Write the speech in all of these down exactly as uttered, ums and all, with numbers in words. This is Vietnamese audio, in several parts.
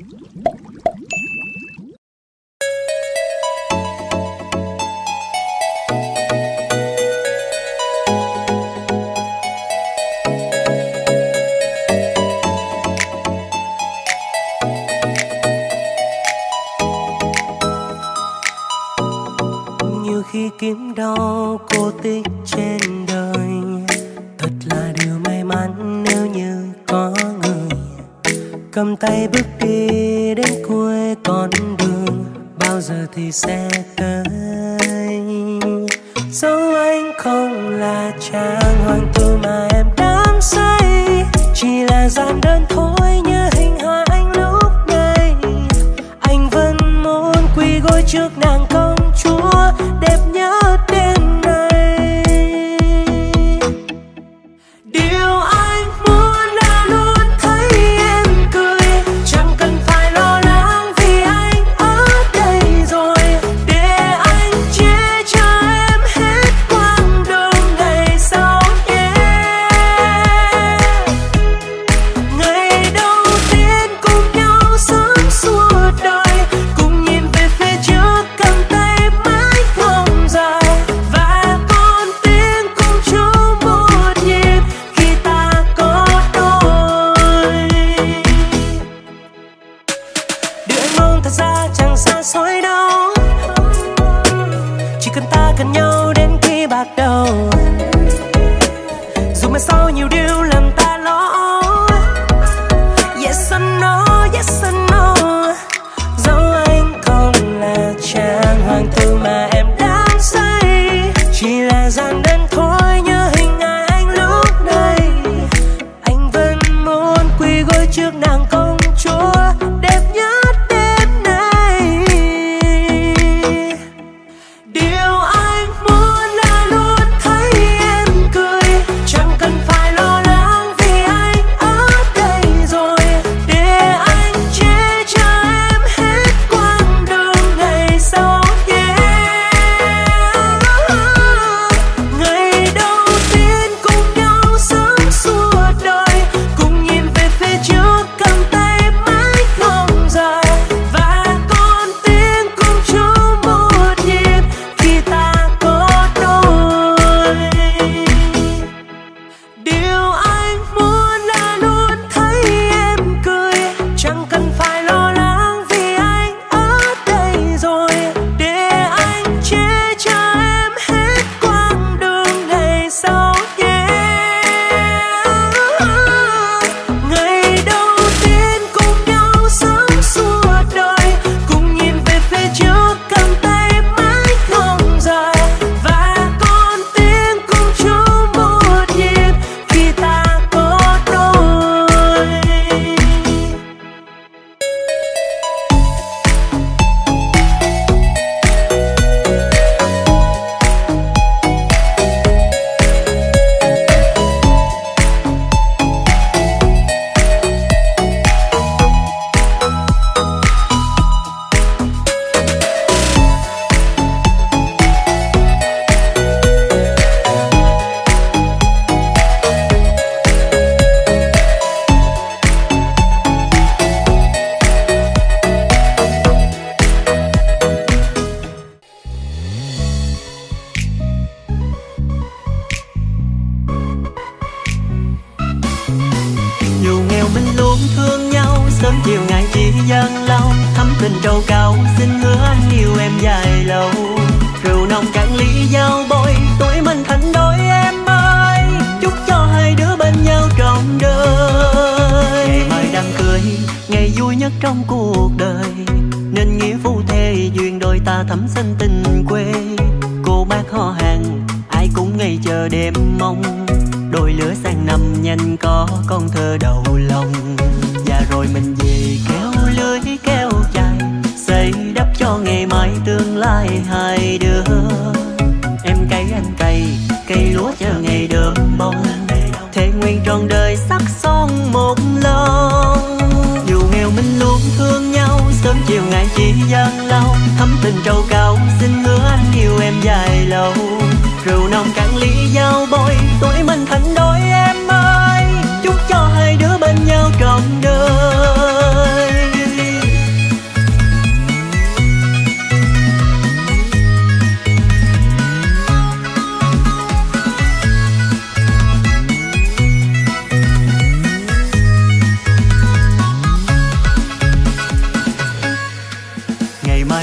Khi kiếm đâu cô tích trên đời, thật là điều may mắn nếu như có người cầm tay bước đi đến cuối con đường. Bao giờ thì sẽ tới, dẫu anh không là chàng hoàng tử mà em đắm say, chỉ là gian đơn thôi như hình hài anh lúc này. Anh vẫn muốn quỳ gối trước nàng công chúa đẹp nhất đêm nay. Điều anh muốn là luôn thấy em cười, chẳng cần phải lo lắng vì anh ở đây rồi, để anh che cho em hết quãng đường ngày sau nhé. Ngày đầu tiên cùng nhau sống suốt đời, cùng nhìn về phía trước cầm tay mãi không rời, và con tim cùng chung một nhịp khi ta có đôi. Điều anh mong thật ra chẳng xa xôi đâu, chỉ cần ta cần nhau đến khi bạc đầu. Dù mai sau nhiều điều làm ta lo, yes I know, yes I know. Dẫu anh không là chàng hoàng tử mà em đắm say, chỉ là gian đơn thôi như hình hài anh lúc này. Anh vẫn muốn quỳ gối trước nàng công chúa đẹp nhất đêm nay. Điều anh muốn là luôn thấy em cười, chẳng cần phải lo lắng vì anh ở đây rồi, để anh che cho em hết quãng đường ngày sau nhé. Ngày đầu tiên cùng nhau sống suốt đời, cùng nhìn về phía trước cầm tay mãi không rời, và con tim cùng chung một nhịp khi ta có đôi. Điều anh muốn là luôn thấy em cười, chẳng cần phải lo lắng vì anh ở đây rồi, để anh che cho em hết quãng đường ngày sau nhé. Ngày đầu tiên cùng nhau sống suốt đời, cùng nhìn về phía trước cầm tay mãi không rời, và con tim cùng chung một nhịp khi ta có đôi. Dù nghèo mình luôn thương nhau, sớm chiều ngày chỉ dân lâu, thắm tình trầu cao xin hứa anh yêu em dài lâu. Rượu nồng cạn ly giao bôi, tuổi mình thành đôi em ơi, chúc cho hai đứa bên nhau trọn đời. Ngày mai đám cưới, ngày vui nhất trong cuộc đời, nên nghĩa phu thê duyên đôi ta thắm xanh tình quê. Cô bác họ hàng ai cũng ngày chờ đêm mong, đôi lứa sang năm nhanh có con thơ đầu lòng. Và rồi mình về kéo lưới kéo chài, xây đắp cho ngày mai tương lai hai đứa. Em cày anh cày, cây lúa chờ ngày đơm bông, thề nguyện trọn đời sắc son một lòng. Dù nghèo mình luôn thương nhau, sớm chiều ngày chỉ gian lâu, thắm tình trầu cao xin hứa anh yêu em dài lâu. Rượu nồng cạn ly giao bôi, tuổi mình thành đôi em ơi, chúc cho hai đứa bên nhau trọn đời.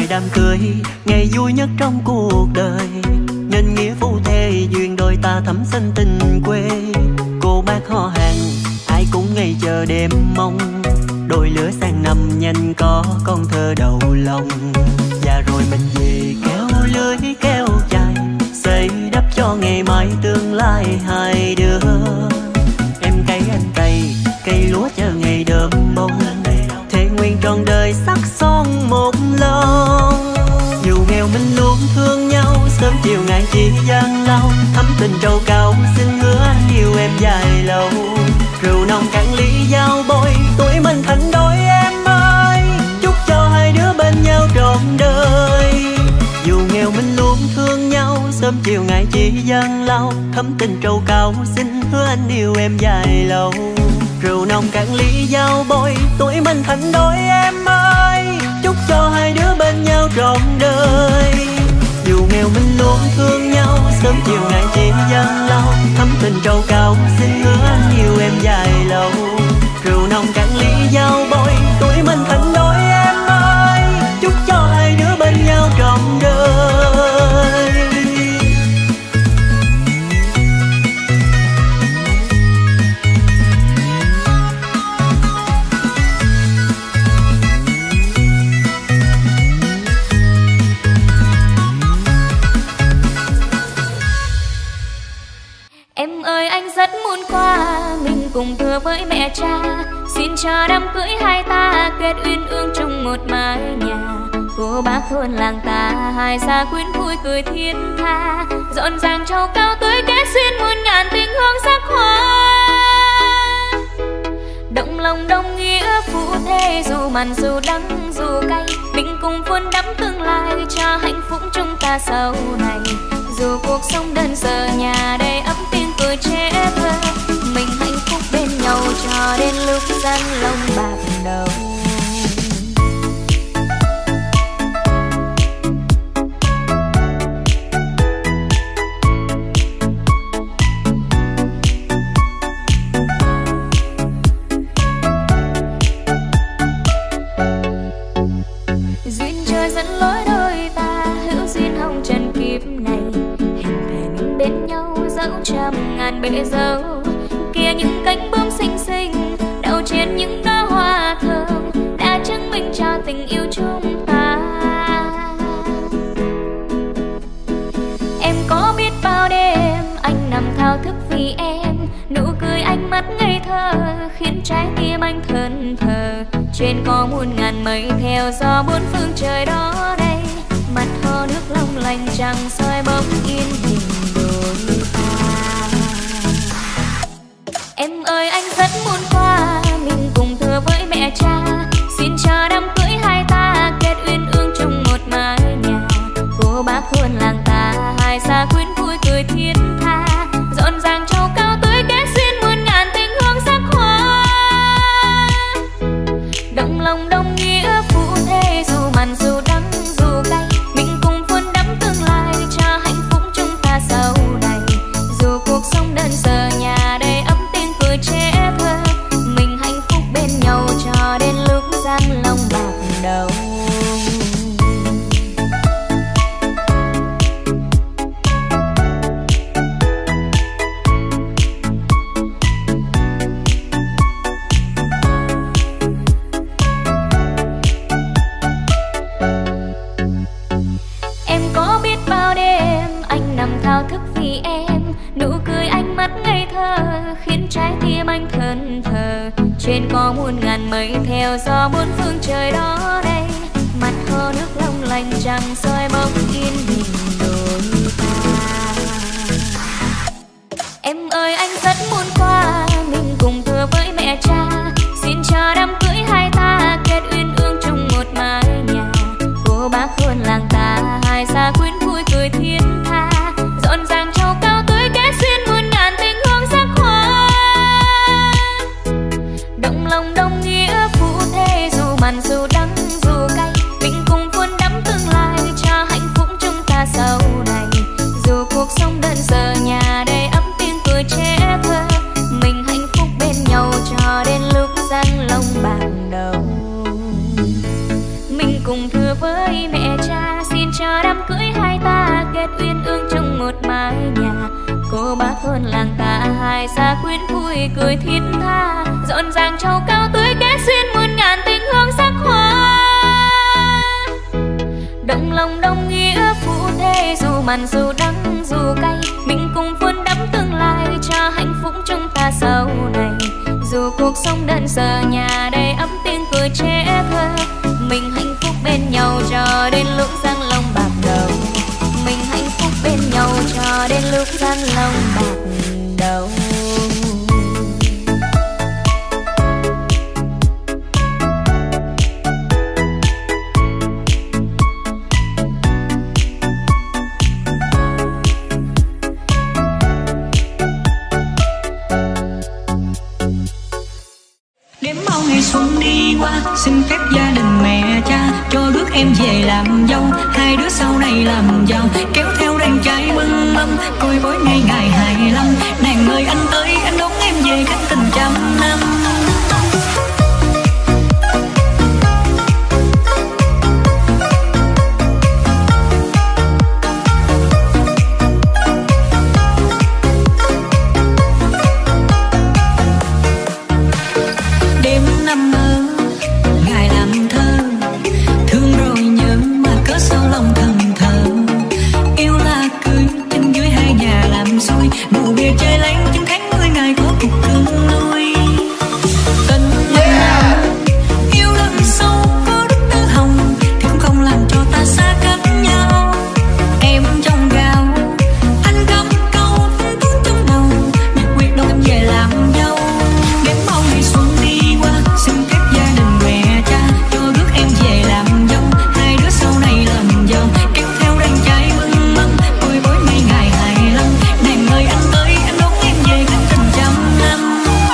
ngày đám cưới, ngày vui nhất trong cuộc đời. Nên nghĩa phu thê duyên đôi ta thắm xanh tình quê. Cô bác họ hàng ai cũng ngày chờ đêm mong, đôi lứa sang năm nhanh có con thơ đầu lòng. Và rồi mình về kéo lưới kéo dài, xây đắp cho ngày mai tương lai hai đứa. Em cày anh cày, cây lúa chờ ngày đơm bông, thề nguyện trọn đời sắc son một lòng. Dù nghèo mình luôn thương nhau, sớm chiều ngày chỉ gian lao. Thắm tình trầu cao xin hứa anh yêu em dài lâu. Rượu nồng cạn ly giao bôi, tuổi mình thành đôi em ơi. Chúc cho hai đứa bên nhau trọn đời. Dù nghèo mình luôn thương nhau, sớm chiều ngày chỉ gian lao. Thắm tình trầu cao xin hứa anh yêu em dài lâu. Rượu nồng cạn ly giao bôi, tuổi mình thành đôi em ơi. Chúc cho hai đứa bên nhau trọn đời. Dù nghèo mình luôn thương nhau, sớm chiều ngày chỉ gian lao. Thắm tình trầu cao xin hứa anh yêu em dài lâu. Rượu nồng cạn ly giao bôi, tuổi mình thành đôi em ơi. Chúc cho hai đứa bên nhau trọn đời. Em ơi anh rất muốn qua, mình cùng thưa với mẹ cha. Xin cho đám cưới hai ta kết uyên ương trong một mái nhà. Cô bác thôn làng ta, hai xa quyến vui cười thiên tha. Rộn ràng trầu cao tới kết duyên muôn ngàn tình hương sắc hoa. Động lòng đồng nghĩa phụ thê, dù mặn dù đắng dù cay. Mình cùng vun đắm tương lai cho hạnh phúc chúng ta sau này. Dù cuộc sống đơn sơ nhà đầy ấm tiếng cười trẻ thơ, mình hạnh phúc bên nhau cho đến lúc răng lông bạc đầu. Duyên trời dẫn lối đôi ta, hữu duyên hồng trần kiếp này. Bên nhau dẫu trăm ngàn bể dâu, kia những cánh bướm xinh xinh đậu trên những đóa hoa thơm đã chứng minh cho tình yêu chúng ta. Em có biết bao đêm anh nằm thao thức vì em, nụ cười ánh mắt ngây thơ khiến trái tim anh thẫn thờ. Trên có muôn ngàn mây theo gió bốn phương trời đó đây, mặt hồ nước long lanh trăng soi bóng yên bình. Em ơi anh rất muốn qua, mình cùng thưa với mẹ cha. Xin cho đám cưới hai ta kết uyên ương trong một mái nhà. Cô bác thôn làng ta, hai xa quyến vui cười thiên tha. Rộn ràng trầu cao tới kết duyên muôn ngàn tình hương sắc hoa. Động lòng đồng nghĩa phụ thê, dù mặn dù đắng dù cay. Mình cùng vun đắm tương lai cho hạnh phúc chúng ta sau này. Dù cuộc sống đơn sơ nhà đầy ấm tiếng cười trẻ thơ, mình hạnh phúc bên nhau cho đến lúc răng long bạc đầu. Em có biết bao đêm anh nằm thao thức vì em, nụ cười ánh mắt ngây thơ khiến trái tim anh thẫn thờ. Trên có muôn ngàn mây theo gió bốn phương trời đó đây, mặt hồ nước long lanh trăng soi bóng yên bình đôi ta. Em ơi anh rất muốn qua, mình cùng thưa với mẹ cha. Xin cho đám cưới hai ta kết uyên ương trong một mái nhà. Cô bác thôn làng ta, hai xa quyến vui cười thiên tha. Rộn ràng trầu cao tới kết duyên muôn ngàn tình hương sắc hoa. Động lòng đồng nghĩa phụ thê, dù mặn dù đắng dù cay. Mình cùng vun đắm tương lai cho hạnh phúc chúng ta sau này. Dù cuộc sống đơn sơ nhà đầy ấm tiếng cười trẻ thơ, mình hạnh phúc bên nhau cho đến lúc răng lông bạc đầu. Mình cùng thưa với mẹ cha, xin cho đám cưới hai ta kết uyên ương trong một mái nhà. Cô bác thôn làng ta hai xa quyến vui cười thiết tha, rộn ràng trầu cao tươi kết duyên muôn ngàn tình hương sắc hoa. Đồng lòng đồng nghĩa phu thê, dù mặn dù đắng dù cay, mình cùng vun đắp tương lai cho hạnh phúc chúng ta sau này. Dù cuộc sống đơn sơ nhà đầy ấm tiếng cười trẻ thơ, mình hạnh phúc bên nhau cho đến lúc răng long bạc đầu. Mình hạnh phúc bên nhau cho đến lúc răng long bạc đầu. Xuân đi qua, xin phép gia đình mẹ cha cho rước em về làm dâu. Hai đứa sau này làm giàu, kéo theo đàn trai bưng mâm, coi bói ngày ngày hai lăm. Nàng ơi anh tới, anh đón em về cách tình trăm năm. Đủ bia chơi lén những tháng mười ngày có cuộc thương nuôi. Tình yeah. Yêu đậm sâu có đức tơ hồng thì cũng không làm cho ta xa cách nhau. Em trong gạo, anh cắm câu tuôn trong đầu, nhất quyết đón em về làm dâu. Đến bao ngày xuân đi qua, xin phép gia đình mẹ cha cho rước em về làm dâu. Hai đứa sau này làm giàu, kéo theo đàn trai bưng mâm, coi bói mấy ngày hài lòng. Nàng ơi anh tới, anh đón em về cách tình trăm năm.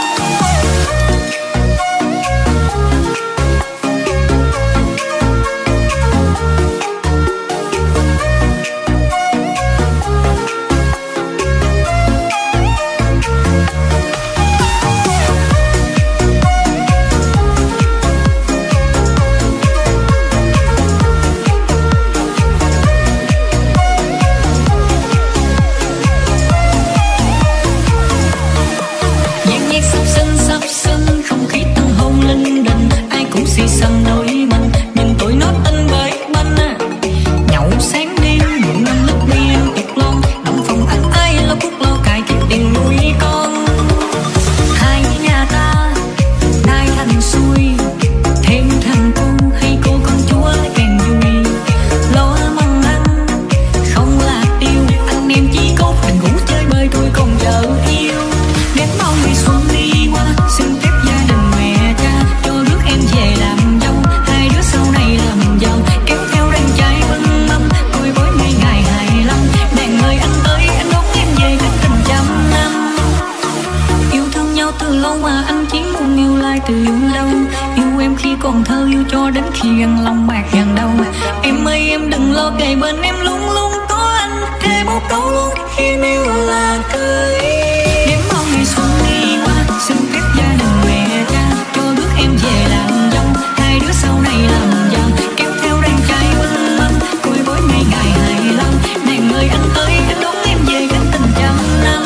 Nhạc nhạc sắp sân sắp sân, không khí tăng hôn linh đình, ai cũng xì xầm đôi mình, nhưng tụi nó tin bởi banh à. Nhậu sáng đêm mượn năm lít bia tiệc lon, động phòng ăn ai lo cuốc lo cài kiếm tiền nuôi con. Hai nhà ta nay thành xuôi, thêm thằng cu hay cô con chúa càng vui. Lo măng ăn không là tiêu, anh em chỉ cốt tình ngủ chơi bơi thôi còn chờ yêu. Đến bao ngày xuân đi qua, xin phép gia đình mẹ cha cho rước em về làm dâu. Hai đứa sau này làm giàu, kéo theo đàn trai bưng mâm, coi bói mấy ngày hài lòng. Nàng ơi anh tới, anh đón em về cách tình trăm năm. Yêu thương nhau từ lâu mà anh chỉ muốn yêu lại từ lâu. Yêu em khi còn thơ, yêu cho đến khi gần lòng bạc gần đâu. Em ơi em đừng lo, kề bên em luôn luôn có anh, thề một câu luôn khi yêu là cưới. Đến bao ngày xuân đi qua, xin phép gia đình mẹ cha cho rước em về làm dâu. Hai đứa sau này làm giàu, kéo theo đàn trai bưng mâm, coi bói mấy ngày hài lòng. Nàng ơi anh tới, anh đón em về cách tình trăm năm.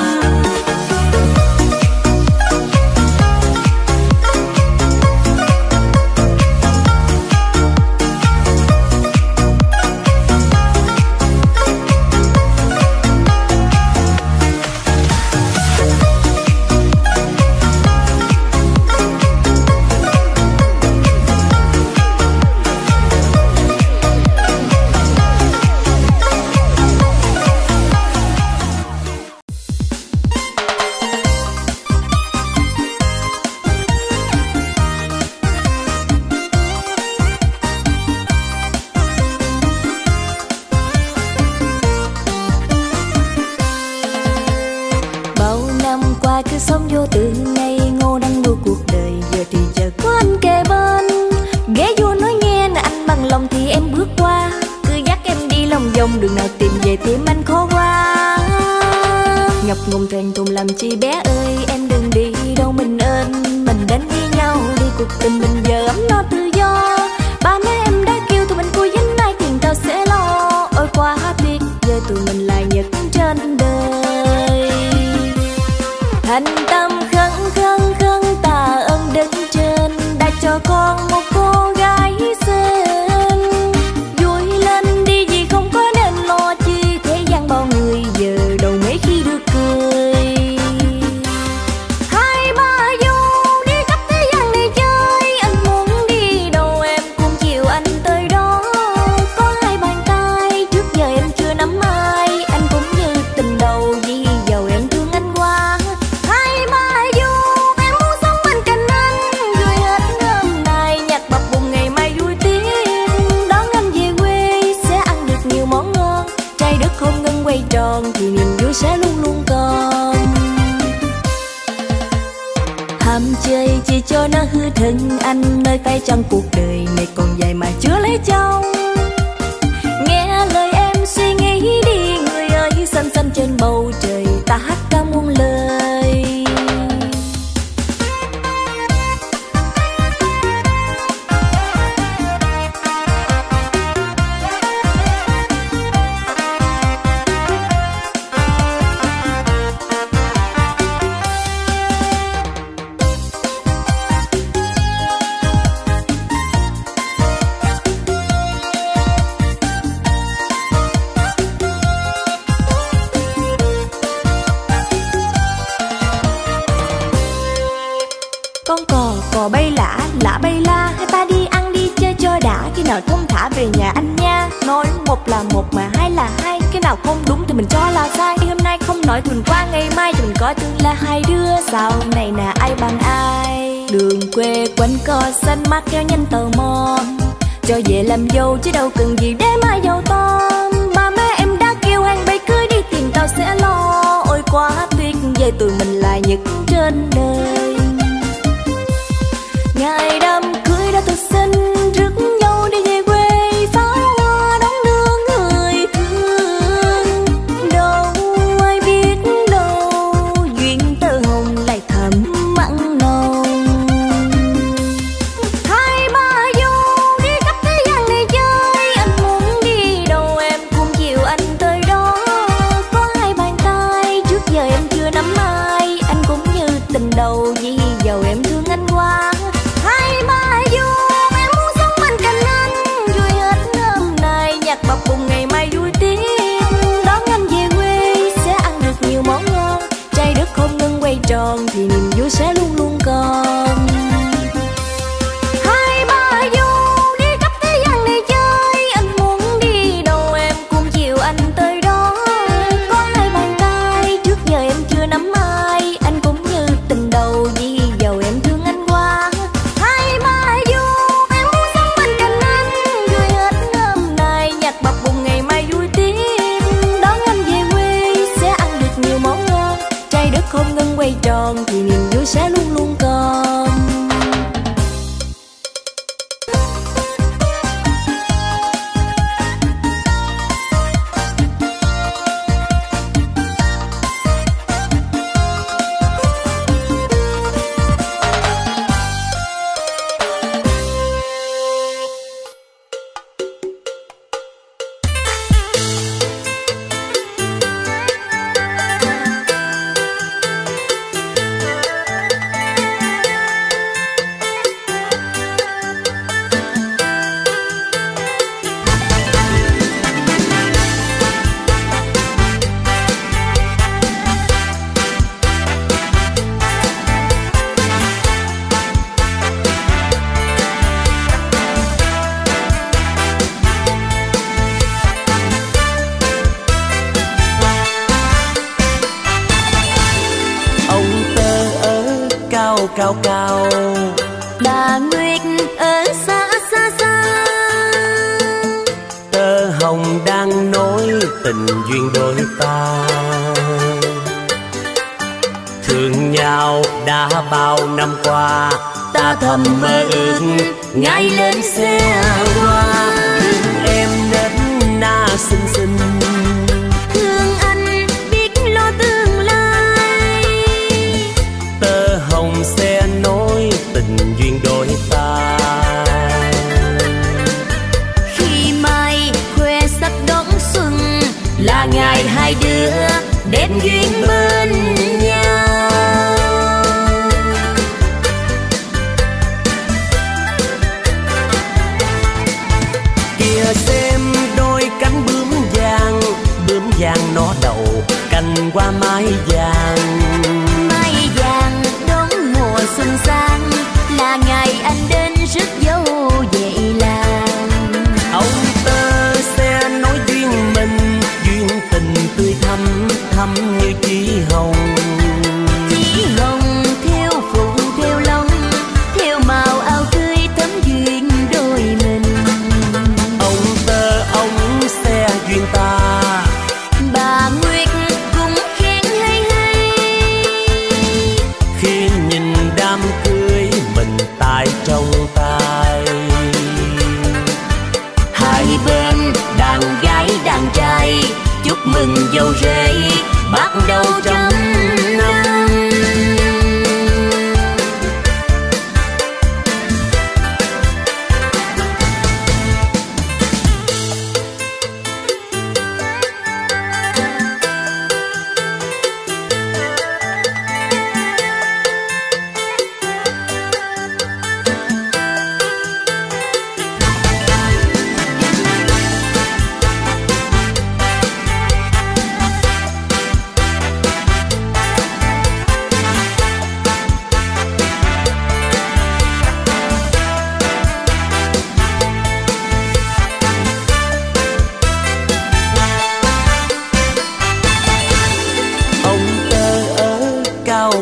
Cứ sống vô tư ngây ngô đang nuôi cuộc đời, giờ thì chờ có anh kề bên. Ghé vô nói nghe nè anh bằng lòng thì em bước qua, cứ dắt em đi lòng vòng đường nào tìm về tim anh khó qua. Ngập ngùng thèm thùng làm chi bé ơi, em đừng đi đâu mình ơn. Mình đến với nhau đi cuộc tình mình giờ ấm no tự do. Ba má em đã kêu tụi mình vui với giờ còn một cô gái xinh. Vui lên đi vì không có nên lo chi, thế gian bao người giờ đầu mấy khi được cười. Hai ba vô đi khắp thế gian này chơi, anh muốn đi đâu em cũng chiều anh tới đó. Có hai bàn tay trước giờ em chưa nắm ai, anh cũng như tình đầu vì giàu em thương anh quá. Hai ba vô em muốn sống bên cạnh anh, rồi hết hôm nay nhạc bập bùng ngày mai vui tiếng. Đón anh về quê sẽ ăn được nhiều món ngon, trái đất không ngừng quay tròn thì niềm vui sẽ luôn luôn còn. Ham chơi chỉ cho nó hư thân anh, nơi phải chăng cuộc đời này còn dài mà chưa lấy chồng. Nghe lời em suy nghĩ đi người ơi, xanh xanh trên bầu trời ta hát ca muôn lời. Con cò cò bay lả lả bay la, hai ta đi ăn đi chơi cho đã, khi nào thông thả về nhà anh nha. Nói một là một mà hai là hai, cái nào không đúng thì mình cho là sai. Hôm nay không nói tuần qua ngày mai thì mình coi tương lai hai đứa, sau này là ai bằng ai. Đường quê quanh co xanh mát kéo nhanh tò mò, cho về làm dâu chứ đâu cần gì để mà giàu to. Mà mấy em đã kêu hàng bay cưới đi tìm tao sẽ lo, ôi quá tuyệt vời tụi mình là nhất trên đời. Ngày đám cưới đã thật xinh, rước nhau đi về quê pháo hoa đón đưa người thương. Đâu ai biết đâu duyên tơ hồng lại thầm mặn nồng. Hai ba vô đi khắp thế gian này chơi, anh muốn đi đâu em cũng chiều anh tới đó. Có hai bàn tay trước giờ em chưa nắm ai, anh cũng như tình đầu vì giàu em thương anh quá. Hai ba vô em muốn sống bên cạnh anh, rồi hết hôm nay nhạc bập bùng ngày mai vui tiếng. Đón anh về quê sẽ ăn được nhiều món ngon, trái đất không ngừng quay tròn thì niềm vui sẽ luôn luôn còn. Hai ba vô đi khắp thế gian này chơi, anh muốn đi đâu em cũng chiều anh tới đó. Có hai bàn tay trước giờ em chưa nắm ai, anh cũng như tình đầu vì giàu em thương anh quá. Hai ba vô em muốn sống bên cạnh anh, rồi hết hôm nay nhạc bập bùng ngày mai vui tiếng. Đón anh về quê sẽ ăn được nhiều món ngon, trái đất không ngừng quay tròn thì niềm vui sẽ luôn luôn còn. Cao cao Bà Nguyệt ở xa xa xa, tơ hồng đang nối tình duyên đôi ta. Thương nhau đã bao năm qua, ta thầm mơ ước ngày lên xe hoa. Thương em đến na xinh xinh, thương anh biết lo tương lai. Tơ hồng sẽ nối tình duyên đôi ta. Khi mai khoe sắc đón xuân, là ngày hai đứa đến duyên bên nhau.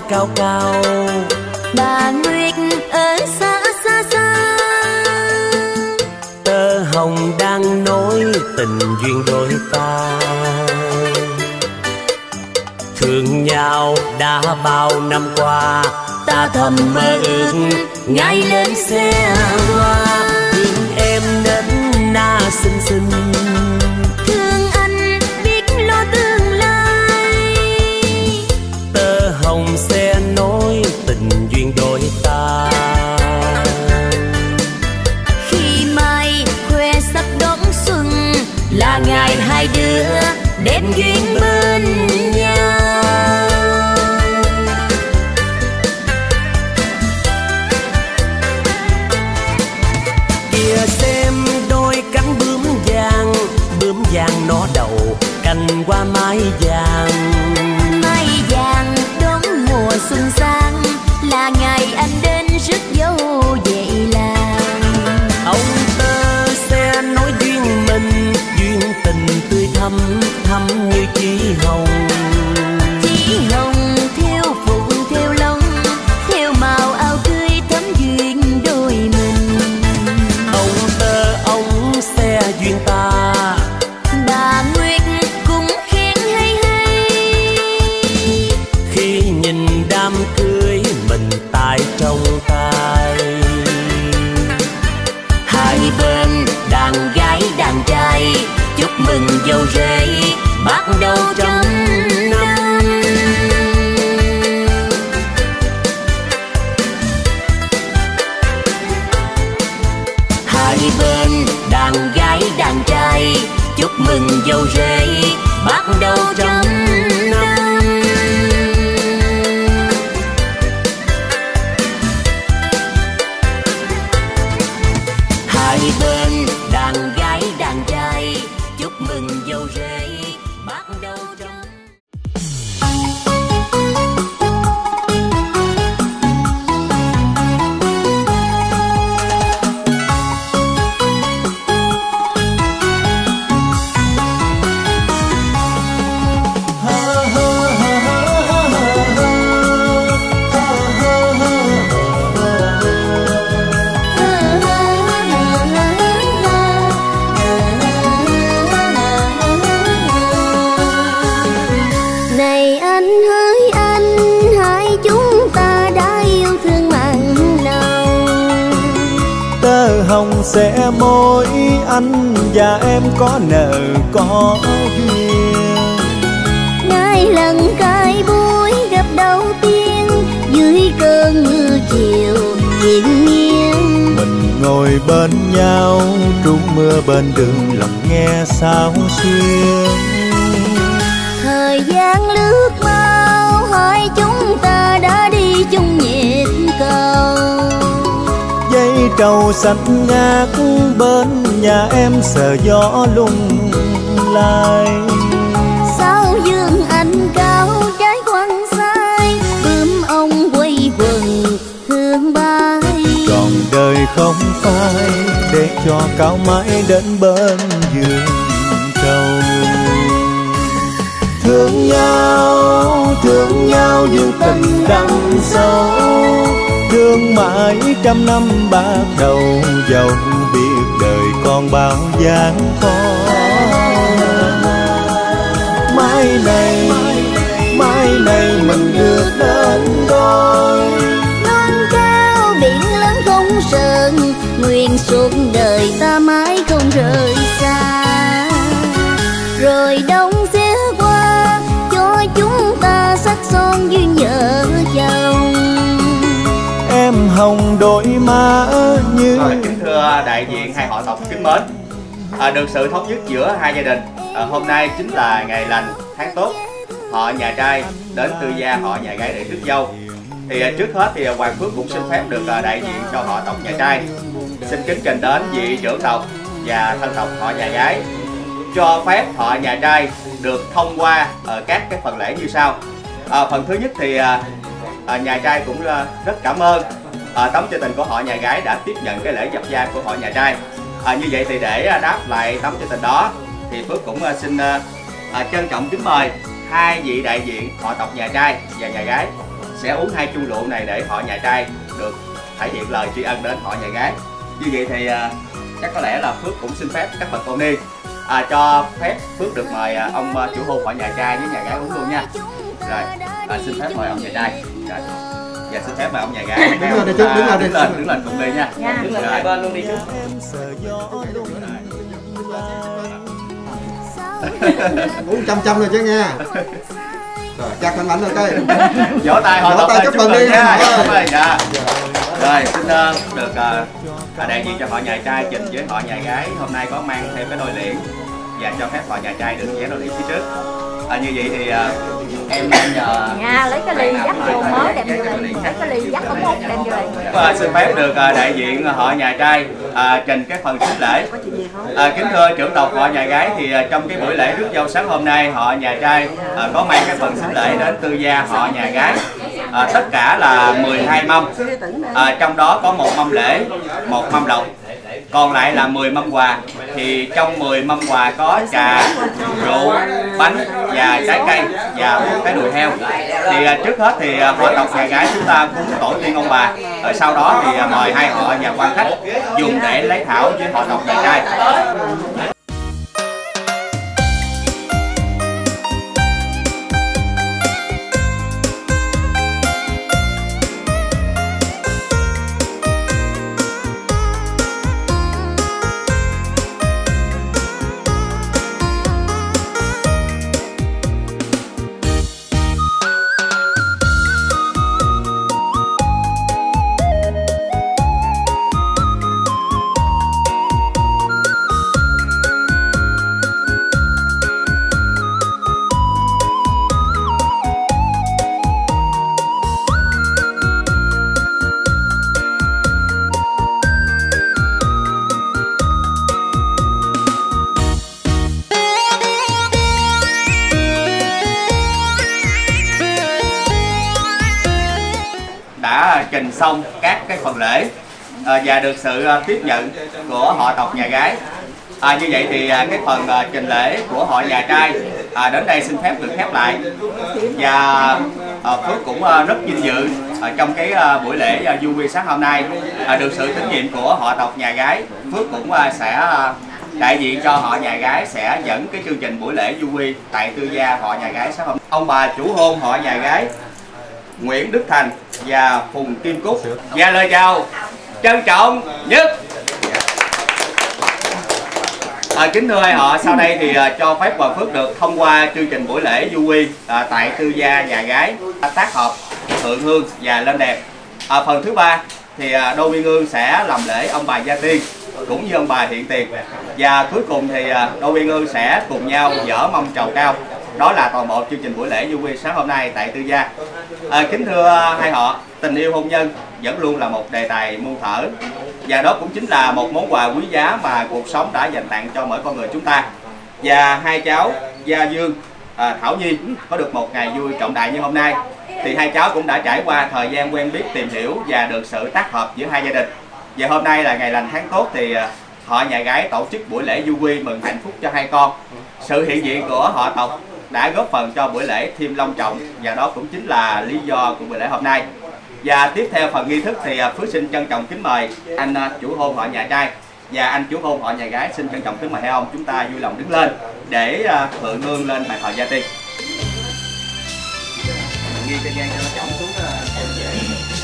cao cao. Bà Nguyệt ở xa xa xa, tơ hồng đang nối tình duyên đôi ta. Thương nhau đã bao năm qua, ta thầm mơ ước ngày lên xe hoa. Thương em đến na xinh xinh, thương anh biết lo tương lai. tơ hồng sẽ nối tình duyên đôi ta. Khi mai khoe sắp đón xuân, là ngày hai đứa đến duyên bên nhau. Kìa xem đôi cánh bướm vàng, bướm vàng nó đầu cành qua mái vàng. Mái vàng đón mùa xuân sang, là ngày anh đến rước dâu về làng. Ông tơ sẽ nối duyên mình, duyên tình tươi thắm thắm như chí hồng. Chí hồng theo phụng theo lông, theo màu áo tươi thắm duyên đôi mình. Ông tơ ông sẽ duyên ta, Bà Nguyệt cũng khen hay hay. khi nhìn đám cưới mình tay trong tay. Hai bên đàn gái đàn trai, chúc mừng dâu rể bắt đầu trong năm. Hai bên đàn gái đàn trai, chúc mừng dâu rể bắt đầu trong năm. Hai bên đàn gái đàn trai, chúc mừng dâu rể bắt đầu trong. Này anh hỡi anh, hai chúng ta đã yêu thương mặn nồng. Tơ hồng sẽ mối anh và em có nợ có duyên. Ngay lần cài bối gặp đầu tiên, dưới cơn mưa chiều yên nhiên. Mình ngồi bên nhau trú mưa bên đường, lòng nghe sao xuyên. Thời gian lướt mau, hai chúng ta đã đi chung nhịp cầu. Dây trầu xanh ngát bên nhà em sờ gió lung lai. Sao dương anh cao trái quăng sai, bướm ông quay quần hương bay. Trọn đời không phai để cho cao mãi đến bên giường trầu. Thương nhau, thương nhau như tình đậm sâu, thương mãi trăm năm bạc đầu. Dẫu biết đời còn bao gian khó, mai này, mai này mình được đến đôi. Non cao biển lớn không sơn, nguyện suốt đời ta mãi không rời xa. Rồi đông sẽ qua cho chúng ta sắc son duyên vợ chồng. Em hồng đôi má như. Rồi, kính thưa đại diện hai họ tộc kính mến, à, được sự thống nhất giữa hai gia đình, à, hôm nay chính là ngày lành tháng tốt. Họ nhà trai đến tư gia họ nhà gái để rước dâu. Thì à, trước hết thì à, Hoàng Phước cũng xin phép được à, đại diện cho họ tộc nhà trai xin kính trình đến vị trưởng tộc và thân tộc họ nhà gái, cho phép họ nhà trai được thông qua ở các cái phần lễ như sau. À, phần thứ nhất thì à, à, nhà trai cũng à, rất cảm ơn à, tấm chân tình của họ nhà gái đã tiếp nhận cái lễ dập gia của họ nhà trai. À, như vậy thì để à, đáp lại tấm chân tình đó thì Phước cũng à, xin à, à, trân trọng kính mời hai vị đại diện họ tộc nhà trai và nhà gái sẽ uống hai chung rượu này để họ nhà trai được thể hiện lời tri ân đến họ nhà gái. Như vậy thì à, chắc có lẽ là Phước cũng xin phép các bậc cô ni à, cho phép Phước được mời à, ông à, chủ hôn họ nhà trai với nhà gái uống luôn nha. Rồi, à, xin phép mời ông nhà trai. Rồi. Dạ, xin phép mời ông nhà gái. Đứng lên đi chú, đứng lên đi. Đứng lên, đứng lên cùng đi nha. Dạ. Đứng lên hai bên luôn đi chú. Uống chăm chăm rồi chứ nha. Rồi, chặt thanh bánh rồi coi. Vỗ tay họ Vỗ tay chúc mừng đi nha. Dạ. Rồi, xin uh, được uh, đại diện cho họ nhà trai trình với họ nhà gái hôm nay có mang thêm cái nồi liễn và cho phép họ nhà trai được ghé nồi liễn phía trước. À, như vậy thì uh, em đang nhờ nha, lấy cái ly dắt vô mới đem vô đây, lấy cái ly dắt ống hút đem vô đây. Uh, xin phép được uh, đại diện họ nhà trai uh, trình cái phần xính lễ. À, kính thưa trưởng tộc họ nhà gái thì uh, trong cái buổi lễ rước dâu sáng hôm nay họ nhà trai uh, có mang cái phần xính lễ đến tư gia họ nhà gái. À, tất cả là mười hai mâm, à, trong đó có một mâm lễ, một mâm lộc, còn lại là mười mâm quà. Thì trong mười mâm quà có trà, rượu, bánh và trái cây và một cái đùi heo. Thì à, trước hết thì à, họ tộc nhà gái chúng ta cúng tổ tiên ông bà, rồi sau đó thì à, mời hai họ nhà quan khách dùng để lấy thảo với họ tộc nhà trai. Trình xong các cái phần lễ à, và được sự à, tiếp nhận của họ tộc nhà gái. À, như vậy thì à, cái phần à, trình lễ của họ nhà trai à, đến đây xin phép được khép lại. Và à, Phước cũng à, rất vinh dự à, trong cái à, buổi lễ à, du quy sáng hôm nay à, được sự tín nhiệm của họ tộc nhà gái. Phước cũng à, sẽ à, đại diện cho họ nhà gái sẽ dẫn cái chương trình buổi lễ du quy tại tư gia họ nhà gái sáng hôm. Ông bà chủ hôn họ nhà gái Nguyễn Đức Thành và Phùng Kim Cúc và lời chào trân trọng nhất. À, kính thưa hai họ, sau đây thì à, cho phép Hòa Phước được thông qua chương trình buổi lễ du quy à, tại tư gia nhà gái tác hợp thượng hương và lên đèn. À, phần thứ ba thì à, Đô Viên Ương sẽ làm lễ ông bà gia tiên cũng như ông bà hiện tiền, và cuối cùng thì à, Đô Viên Ương sẽ cùng nhau dỡ mâm trầu cao. Đó là toàn bộ chương trình buổi lễ du quy sáng hôm nay tại tư gia. À, kính thưa hai họ, tình yêu hôn nhân vẫn luôn là một đề tài muôn thuở, và đó cũng chính là một món quà quý giá mà cuộc sống đã dành tặng cho mỗi con người chúng ta. Và hai cháu Gia Dương, à, Thảo Nhi có được một ngày vui trọng đại như hôm nay thì hai cháu cũng đã trải qua thời gian quen biết, tìm hiểu và được sự tác hợp giữa hai gia đình. Và hôm nay là ngày lành tháng tốt thì họ nhà gái tổ chức buổi lễ du quy mừng hạnh phúc cho hai con. Sự hiện diện của họ tộc đã góp phần cho buổi lễ thêm long trọng, và đó cũng chính là lý do của buổi lễ hôm nay. Và tiếp theo phần nghi thức thì Phước xin trân trọng kính mời anh chủ hôn họ nhà trai và anh chủ hôn họ nhà gái xin trân trọng kính mời hai ông chúng ta vui lòng đứng lên để thượng hương lên bàn thờ gia tiên. Nghi cho gian cho nó chỏng xuống theo dễ.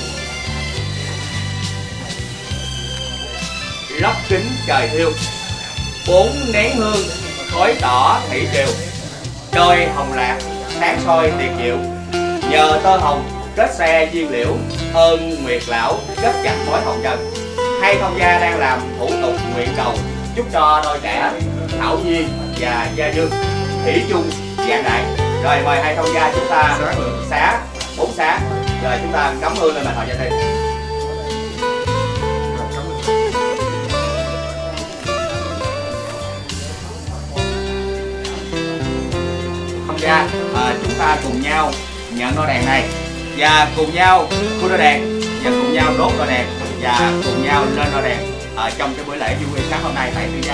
Lóc kính trời thiêu, bốn nén hương khói đỏ thủy triều, đôi hồng lạc sáng soi tiệc diệu, nhờ tơ hồng kết xe duyên liễu, ơn nguyệt lão kết chặt mối hồng trần. Hai thông gia đang làm thủ tục nguyện cầu chúc cho đôi trẻ Thảo Nhi và Gia Dương thủy chung vạn đại. Rồi mời hai thông gia chúng ta xá bốn xá, rồi chúng ta cắm hương lên bàn thờ gia tiên. Ra, à, chúng ta cùng nhau nhận đôi đèn này và cùng nhau khui đôi đèn và cùng nhau đốt đôi đèn và cùng nhau lên đôi đèn ở trong cái buổi lễ du quy sáng hôm nay tại tư gia.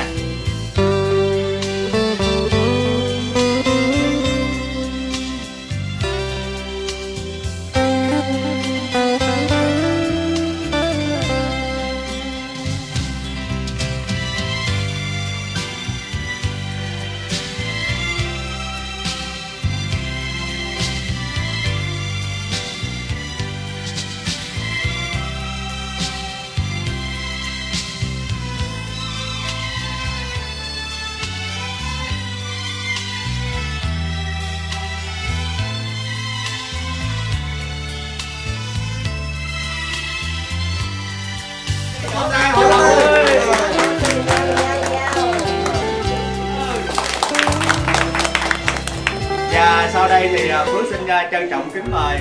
uh, trân trọng kính mời.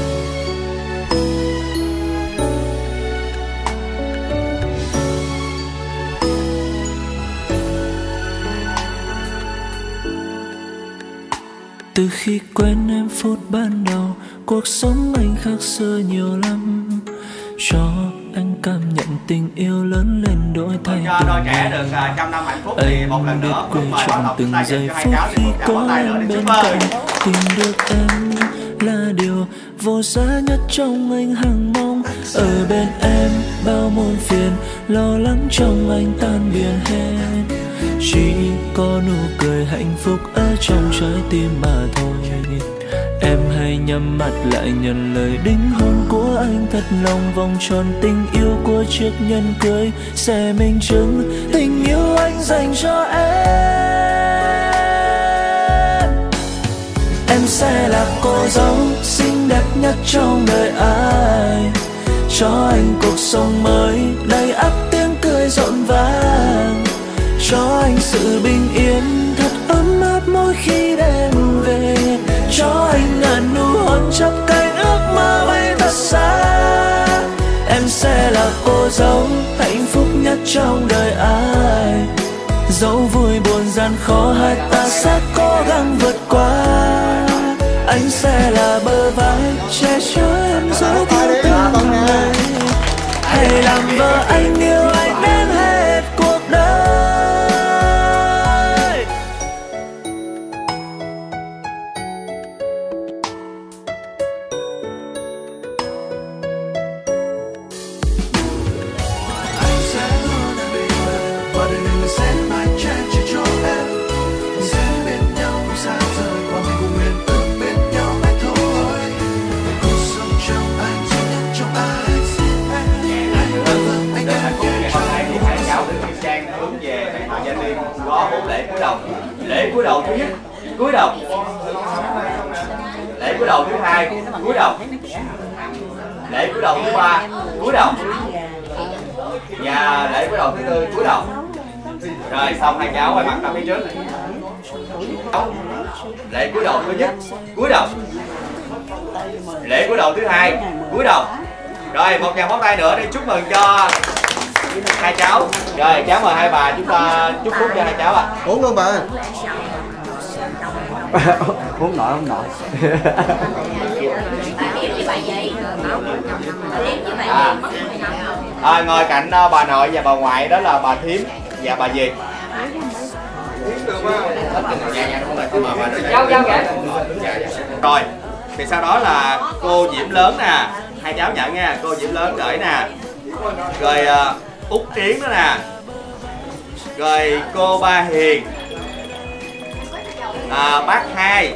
Từ khi quen em phút ban đầu, cuộc sống anh khác xưa nhiều lắm. Cho anh cảm nhận tình yêu lớn lên đổi thay. Cho đôi trẻ được uh, trăm năm hạnh phúc thì một lần nữa quê chọn từng giây phút khi có em bên cạnh. Tìm được em là điều vô giá nhất trong anh hằng mong. Ở bên em bao muôn phiền, lo lắng trong anh tan biến hết. Chỉ có nụ cười hạnh phúc ở trong trái tim mà thôi. Em hãy nhắm mắt lại nhận lời đính hôn của anh thật lòng. Vòng tròn tình yêu của chiếc nhẫn cưới sẽ minh chứng tình yêu anh dành cho em. Em sẽ là cô dâu xinh đẹp nhất trong đời ai, cho anh cuộc sống mới đầy ắp tiếng cười rộn vang. Cho anh sự bình yên thật ấm áp mỗi khi đêm về. Cho anh ngàn nụ hôn chắp cánh ước mơ bay thật xa. Em sẽ là cô dâu hạnh phúc nhất trong đời ai, dẫu vui buồn gian khó hai ta sẽ cố gắng vượt qua. Anh sẽ là bờ vai che chở em dẫu theo từng ngày. Hãy làm vợ anh yêu anh đến hết cuộc đời. Có bốn lễ cúi đầu. Lễ cúi đầu thứ nhất, cúi đầu. Lễ cúi đầu thứ hai, cúi đầu. Lễ cúi đầu thứ ba, cúi đầu. Và lễ cúi đầu thứ tư, cúi đầu. Rồi xong hai cháu quay mặt ra phía trước. Lễ cúi đầu thứ nhất, cúi đầu. Lễ cúi đầu thứ hai, cúi đầu. Rồi một tràng pháo tay nữa để chúc mừng cho hai cháu. Rồi cháu mời hai bà chúng ta chúc phúc cho hai cháu ạ. À. Uống luôn bà. Uống nổi không nổi. À, à, ngồi cạnh uh, bà nội và bà ngoại đó là bà thím và bà dì. Rồi thì sau đó là cô Diễm Lớn nè, hai cháu nhận nha, cô Diễm Lớn gửi nè. Rồi uh, Út Yến đó nè. Rồi cô Ba Hiền, à, bác Hai.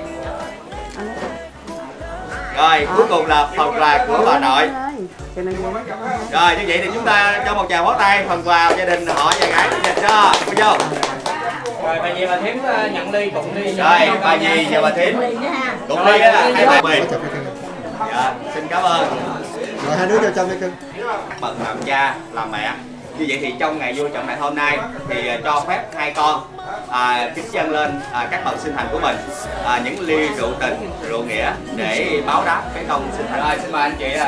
Rồi cuối cùng là phần quà của bà nội. Rồi như vậy thì chúng ta cho một tràng pháo tay phần quà gia đình họ và gái dành cho cô dâu. Rồi bà dì bà thím nhận ly cùng ly. Rồi bà dì và bà thím cùng ly đó là hai bà bì. Dạ, xin cảm ơn. Rồi hai đứa cho chồng đi cưng. Bận làm cha làm mẹ. Như vậy thì trong ngày vui trọng đại hôm nay thì cho phép hai con à, kính dâng lên à, các bậc sinh thành của mình à, những ly rượu tình, rượu nghĩa để báo đáp cái công sinh thành. Rồi xin mời anh chị ạ.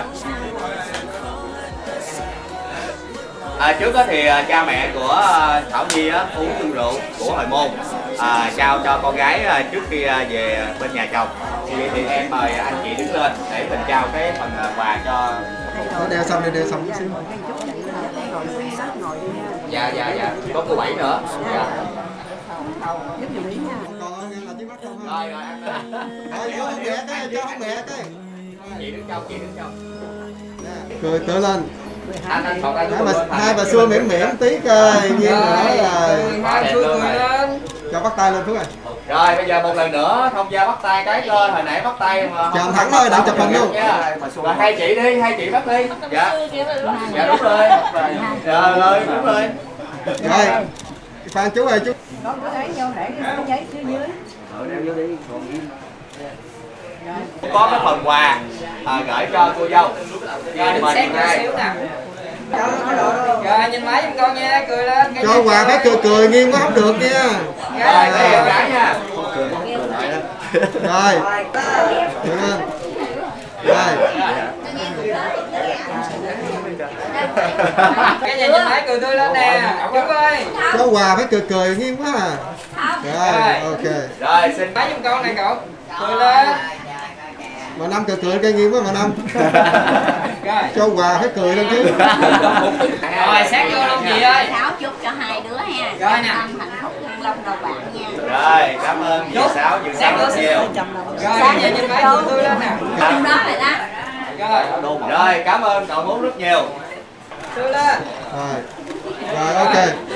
À, trước đó thì à, cha mẹ của à, Thảo Nhi á, uống chung rượu của hồi môn à, trao cho con gái à, trước khi à, về bên nhà chồng. Như vậy thì em mời anh chị đứng lên để mình trao cái phần à, quà cho. Nó đeo xong đi, đeo xong xíu. Dạ dạ dạ, có cô Bảy nữa. Dạ. Rồi rồi ăn rồi, cho ông mẹ cái, cho ông mẹ cái. Chị đứng trong, chị đứng trong. Cười tựa lên. Anh anh còn hai bà, hai bà xua mỉm mỉm tí coi, nhiên nữa rồi. Cho bắt tay lên Phước ơi. Rồi bây giờ một lần nữa thông gia bắt tay cái lên, hồi nãy bắt tay mà chào thẳng thôi, đặng chụp hình luôn. Và hai chị đi, hai chị bắt đi. Dạ. Dạ đúng rồi. Dạ rồi, đúng rồi. Rồi. Phan chú ơi chú. Có cái phần quà à, gửi cho cô dâu. Rồi mời chị hai. Rồi nhìn máy giùm con nha, cười lên. Cho quà phải cười cười nghiêm quá không được nha. Rồi, đây em gái nha. Rồi. Rồi. Cái nhà nhìn thấy cười tươi lên nè, chú ơi. Cháu Hòa phải cười cười nghiêm quá à. Rồi, ok. Rồi, xin bái giùm con này cậu. Cười lên. Mà Năm cười cười cái nghiêm quá mà Năm. Cháu Hòa phải cười lên chứ. Rồi, sát vô luôn chị ơi. Tháo chúc cho hai đứa ha. Rồi nè. Hạnh phúc hân long đầu bạc nha. Rồi, cảm ơn dì Sáu, dì Sáu rất nhiều. Rồi, bây giờ nhìn bái cười tươi lên nè. Trong đó rồi đó. Rồi. Rồi, cảm ơn cậu Muốn rất nhiều. Tươi lên. Rồi. Rồi, ok.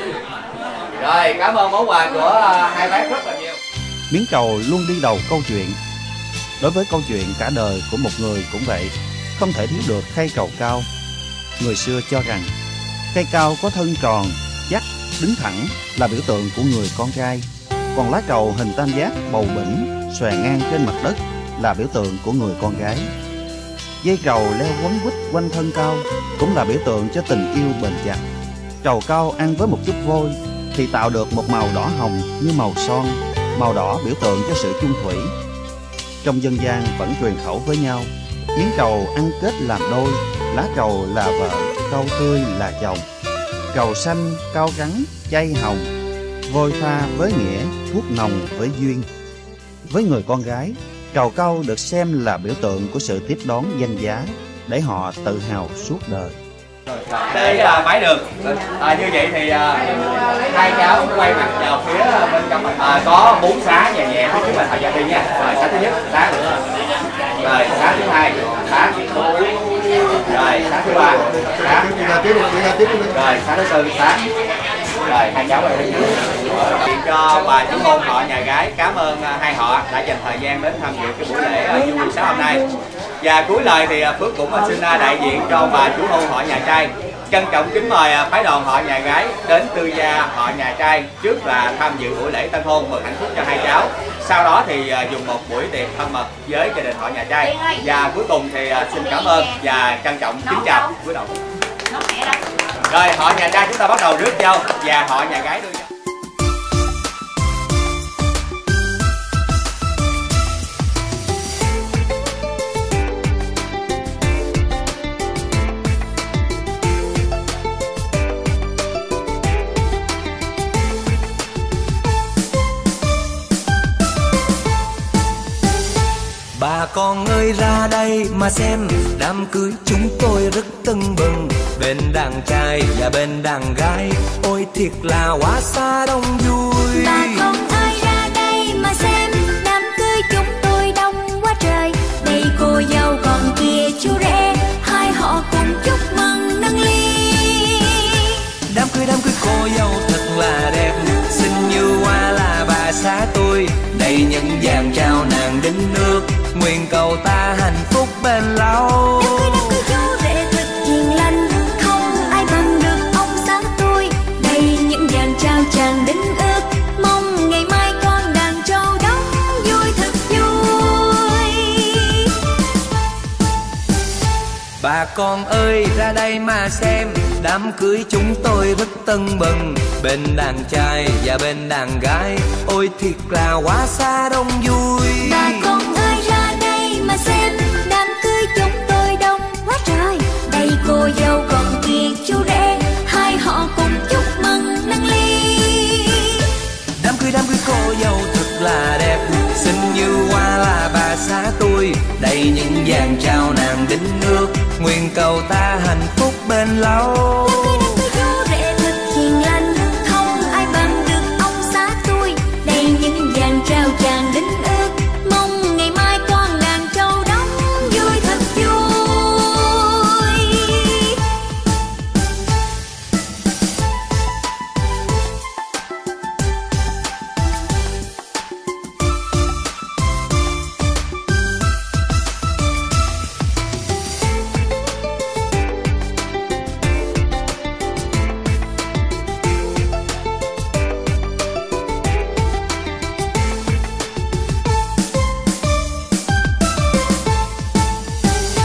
Rồi, cảm ơn món quà của hai bác rất là nhiều. Miếng trầu luôn đi đầu câu chuyện. Đối với câu chuyện cả đời của một người cũng vậy, không thể thiếu được cây trầu cao. Người xưa cho rằng cây cao có thân tròn, chắc, đứng thẳng là biểu tượng của người con trai. Còn lá trầu hình tam giác, bầu bỉnh, xòe ngang trên mặt đất là biểu tượng của người con gái. Dây trầu leo quấn quýt quanh thân cao cũng là biểu tượng cho tình yêu bền chặt. Trầu cao ăn với một chút vôi thì tạo được một màu đỏ hồng như màu son. Màu đỏ biểu tượng cho sự chung thủy. Trong dân gian vẫn truyền khẩu với nhau, miếng trầu ăn kết làm đôi, lá trầu là vợ, rau tươi là chồng. Trầu xanh, cao gắn, chay hồng, vôi pha với nghĩa, thuốc nồng với duyên. Với người con gái, trầu cau được xem là biểu tượng của sự tiếp đón danh giá, để họ tự hào suốt đời. Đây là bái đường. À, như vậy thì à, hai cháu quay mặt vào phía bên trong à, có bốn xá nhẹ nhẹ phía trước mặt họ dạ đi nha. Rồi xá thứ nhất, xá rồi xá thứ hai, xá rồi xá thứ ba, xá rồi xá thứ tư, xá rồi hai cháu này đi cho bà chú hôn họ nhà gái. Cảm ơn hai họ đã dành thời gian đến tham dự cái buổi lễ vui sáu hôm nay. Và cuối lời thì Phước cũng xin đại diện cho bà chú hôn họ nhà trai trân trọng kính mời phái đoàn họ nhà gái đến tư gia họ nhà trai trước là tham dự buổi lễ tân hôn mừng hạnh phúc cho hai cháu. Sau đó thì dùng một buổi tiệc thân mật với gia đình họ nhà trai. Và cuối cùng thì xin cảm ơn và trân trọng kính chào quý đầu. Rồi họ nhà trai chúng ta bắt đầu rước dâu và họ nhà gái đưa dâu. Bà con ơi ra đây mà xem, đám cưới chúng tôi rất tưng bừng. Bên đàn trai và bên đàn gái, ôi thiệt là quá xa đông vui. Bà con ơi ra đây mà xem, đám cưới chúng tôi đông quá trời. Đây cô dâu còn kia chú rể, hai họ cùng chúc mừng nâng ly. Đám cưới đám cưới cô dâu thật là đẹp, xinh như hoa là bà xã tôi. Đây những vàng trao nàng đính nước, nguyện cầu ta hạnh phúc bền lâu. Đám cưới đám cưới chú rể thật hiền lành, không ai bằng được ông xã tôi. Đây những vàng trao chàng đính ước, mong ngày mai con đàn trâu đóng vui thật vui. Bà con ơi ra đây mà xem, đám cưới chúng tôi rất tưng bừng. Bên đàn trai và bên đàn gái, ôi thiệt là quá xa đông vui. Bà con ơi ra đây mà xem, đám cưới chúng tôi đông quá trời. Đây cô dâu còn kia chú rể, hai họ cùng chúc mừng nâng ly. Đám cưới đám cưới cô dâu thật là đẹp, xinh như hoa là bà xã tôi. Đây những vàng trao nàng đính nước, nguyện cầu ta hạnh phúc bền lâu. Đám cưới đám cưới chú rể thật hiền lành, không ai bằng được ông xã tôi. Đây những vàng trao chàng đính ước, mong ngày mai con đàn trâu đóng vui thật vui.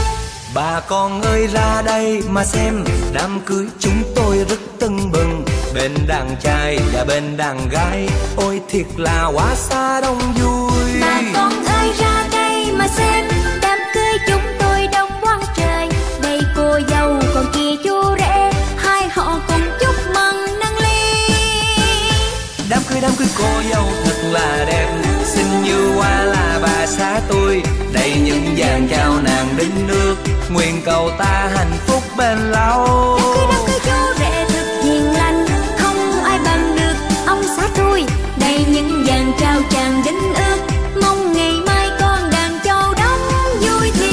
Bà con ơi ra đây mà xem, đám cưới chúng tôi rất tưng bừng. bên đàn trai và bên đàn gái. Ôi thiệt là quá xa đông vui. Bà con ơi ra đây mà xem, đám cưới chúng tôi đông quang trời. Đây cô dâu còn kia chú rể, hai họ cùng chúc mừng nâng ly. Đám cưới đám cưới cô dâu thật là đẹp, xinh như hoa là bà xã tôi. Đây những dàn chào nàng đính nước, nguyện cầu ta hạnh phúc bền lâu. Đám cưới đám cưới chú rể thật hiền lành, không ai bằng được ông xã tôi. Đây những dàn trao chàng đính ước, mong ngày mai con đàn châu đóng vui thiệt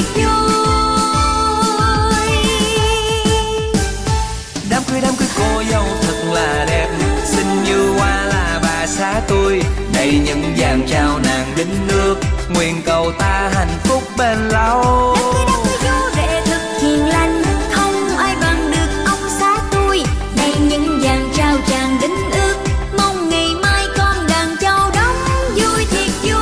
vui. Đám cưới đám cưới cô dâu thật là đẹp, xinh như hoa là bà xã tôi. Đây những dàn trao nàng đính nước, nguyện cầu ta hạnh phúc bền lâu. Đám cưới đám cưới chú rể thật hiền lành, không ai bằng được ông xã tôi. Đây những dàn trao chàng đính ước, mong ngày mai con đàn châu đóng vui thiệt vui.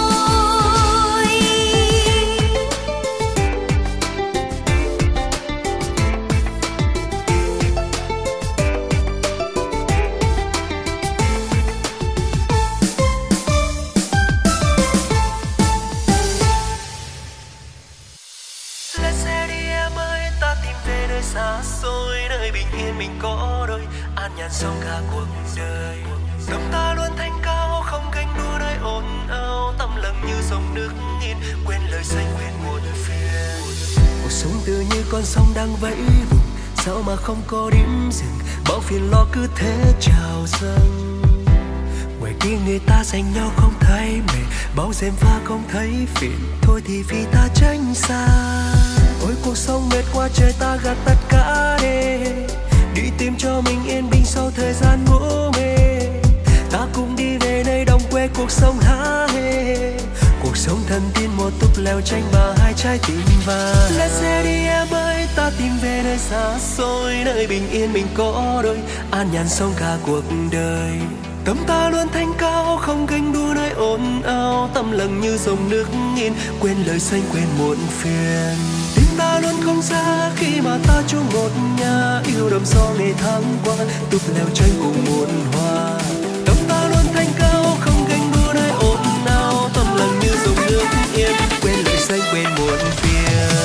Lên xe đi em ơi, ta tìm về nơi xa xôi, nơi bình yên mình có đôi, an nhàn sống cả cuộc đời. Tâm ta luôn thanh cao, không cánh đua nơi ồn ào, tâm lặng như dòng nước yên, quên lời xanh quên muộn phiền. Cuộc sống tựa như con sông đang vẫy vùng, sao mà không có điểm dừng, bao phiền lo cứ thế trào dâng. Ngoài kia người ta dành nhau không thấy mệt, bao rèm pha không thấy phiền, thôi thì vì ta tránh xa. Ôi cuộc sống mệt quá trời, ta gạt tất cả đi, đi tìm cho mình yên bình sau thời gian ngủ mê. Ta cùng đi về nơi đồng quê cuộc sống há hê, cuộc sống thần tiên một túp lều tranh và hai trái tim vàng. Lên xe đi em ơi, ta tìm về nơi xa xôi, nơi bình yên mình có đôi, an nhàn sống cả cuộc đời. Tâm ta luôn thanh cao, không ganh đua nơi ồn ào, tâm lặng như dòng nước yên, quên lời xanh quên muộn phiền. Tim ta luôn không xa khi mà ta chung một nhà, yêu đầm gió ngày tháng qua, túp lều tranh cùng muôn hoa. Tâm ta luôn thanh cao, không ganh đua nơi ồn ào, tâm lặng như dòng nước yên, quên lời xanh quên muộn phiền.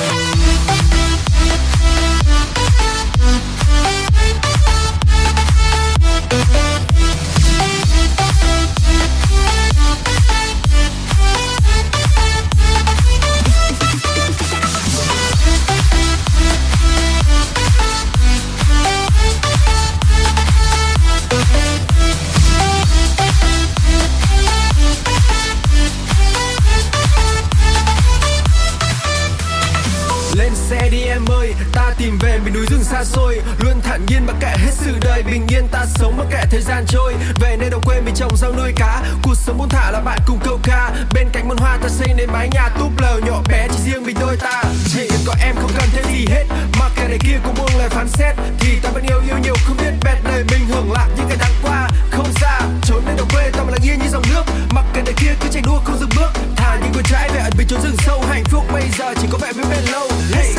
Tìm về miền núi rừng xa xôi, luôn thản nhiên mặc kệ hết sự đời, bình yên ta sống mặc kệ thời gian trôi. Về nơi đồng quê mình trồng rau nuôi cá, cuộc sống buông thả là bạn cùng câu ca. Bên cạnh muôn hoa ta xây nên mái nhà túp lều nhỏ bé chỉ riêng mình đôi ta. Chỉ có em không cần thêm gì hết, mà kẻ này kia cũng buông lời phán xét, thì ta vẫn yêu yêu nhiều không biết bẹt đời mình hưởng lạc những cái tháng qua không xa. Trốn nơi đồng quê ta mà lặng yên như dòng nước, mặc kẻ này kia cứ tranh đua không dừng bước, thả những con trái về ẩn mình trốn rừng sâu. Hạnh phúc bây giờ chỉ có vẻ bên bên lâu. Hey.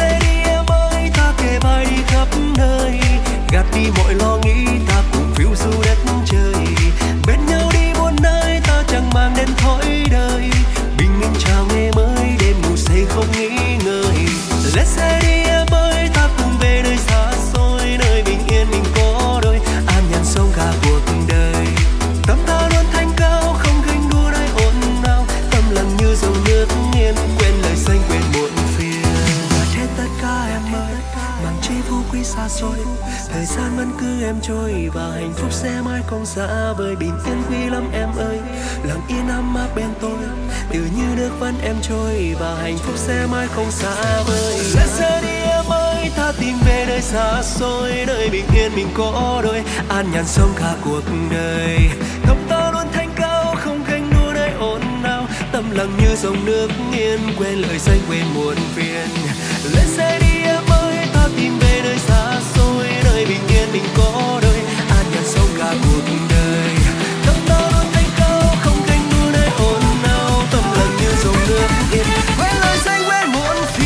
Ta kề vai đi khắp nơi, gạt đi mọi lo nghĩ, ta cùng phiêu du đất trời. Bên nhau đi muôn nơi, ta chẳng mang đến thói đời, bình minh chào ngày mới, đêm ngủ say không nghĩ ngơi. Lên xe đi em ơi, ta cùng về nơi xa xôi, nơi bình yên mình có đôi, an nhàn sống cả cuộc đời. Tâm ta luôn thanh cao, không ganh đua nơi ồn ào, tâm lặng như dòng nước yên, quên lời xanh quên muộn phiền. Hết tất cả em ơi, màn chi phú quý xa xôi, thời gian vẫn cứ em trôi và hạnh phúc sẽ mãi không xa vời. Bình yên quý lắm em ơi, lặng yên ấm áp bên tôi, tự như nước vẫn em trôi và hạnh phúc sẽ mãi không xa vời. Lên xe đi em ơi, ta tìm về nơi xa xôi, nơi bình yên mình có đôi, an nhàn sống cả cuộc đời. Tâm ta luôn thanh cao, không ganh đua nơi ồn ào, tâm lặng như dòng nước yên, quên lời xanh quên muộn phiền. Lên xe đi em ơi, ta tìm về nơi xa xôi, nơi bình yên mình có đôi, an nhàn sống cả cuộc đời. Tâm ta luôn thanh cao, không ganh đua nơi ồn ào, tâm lặng như dòng nước yên, quên lời xanh quên muộn phiền.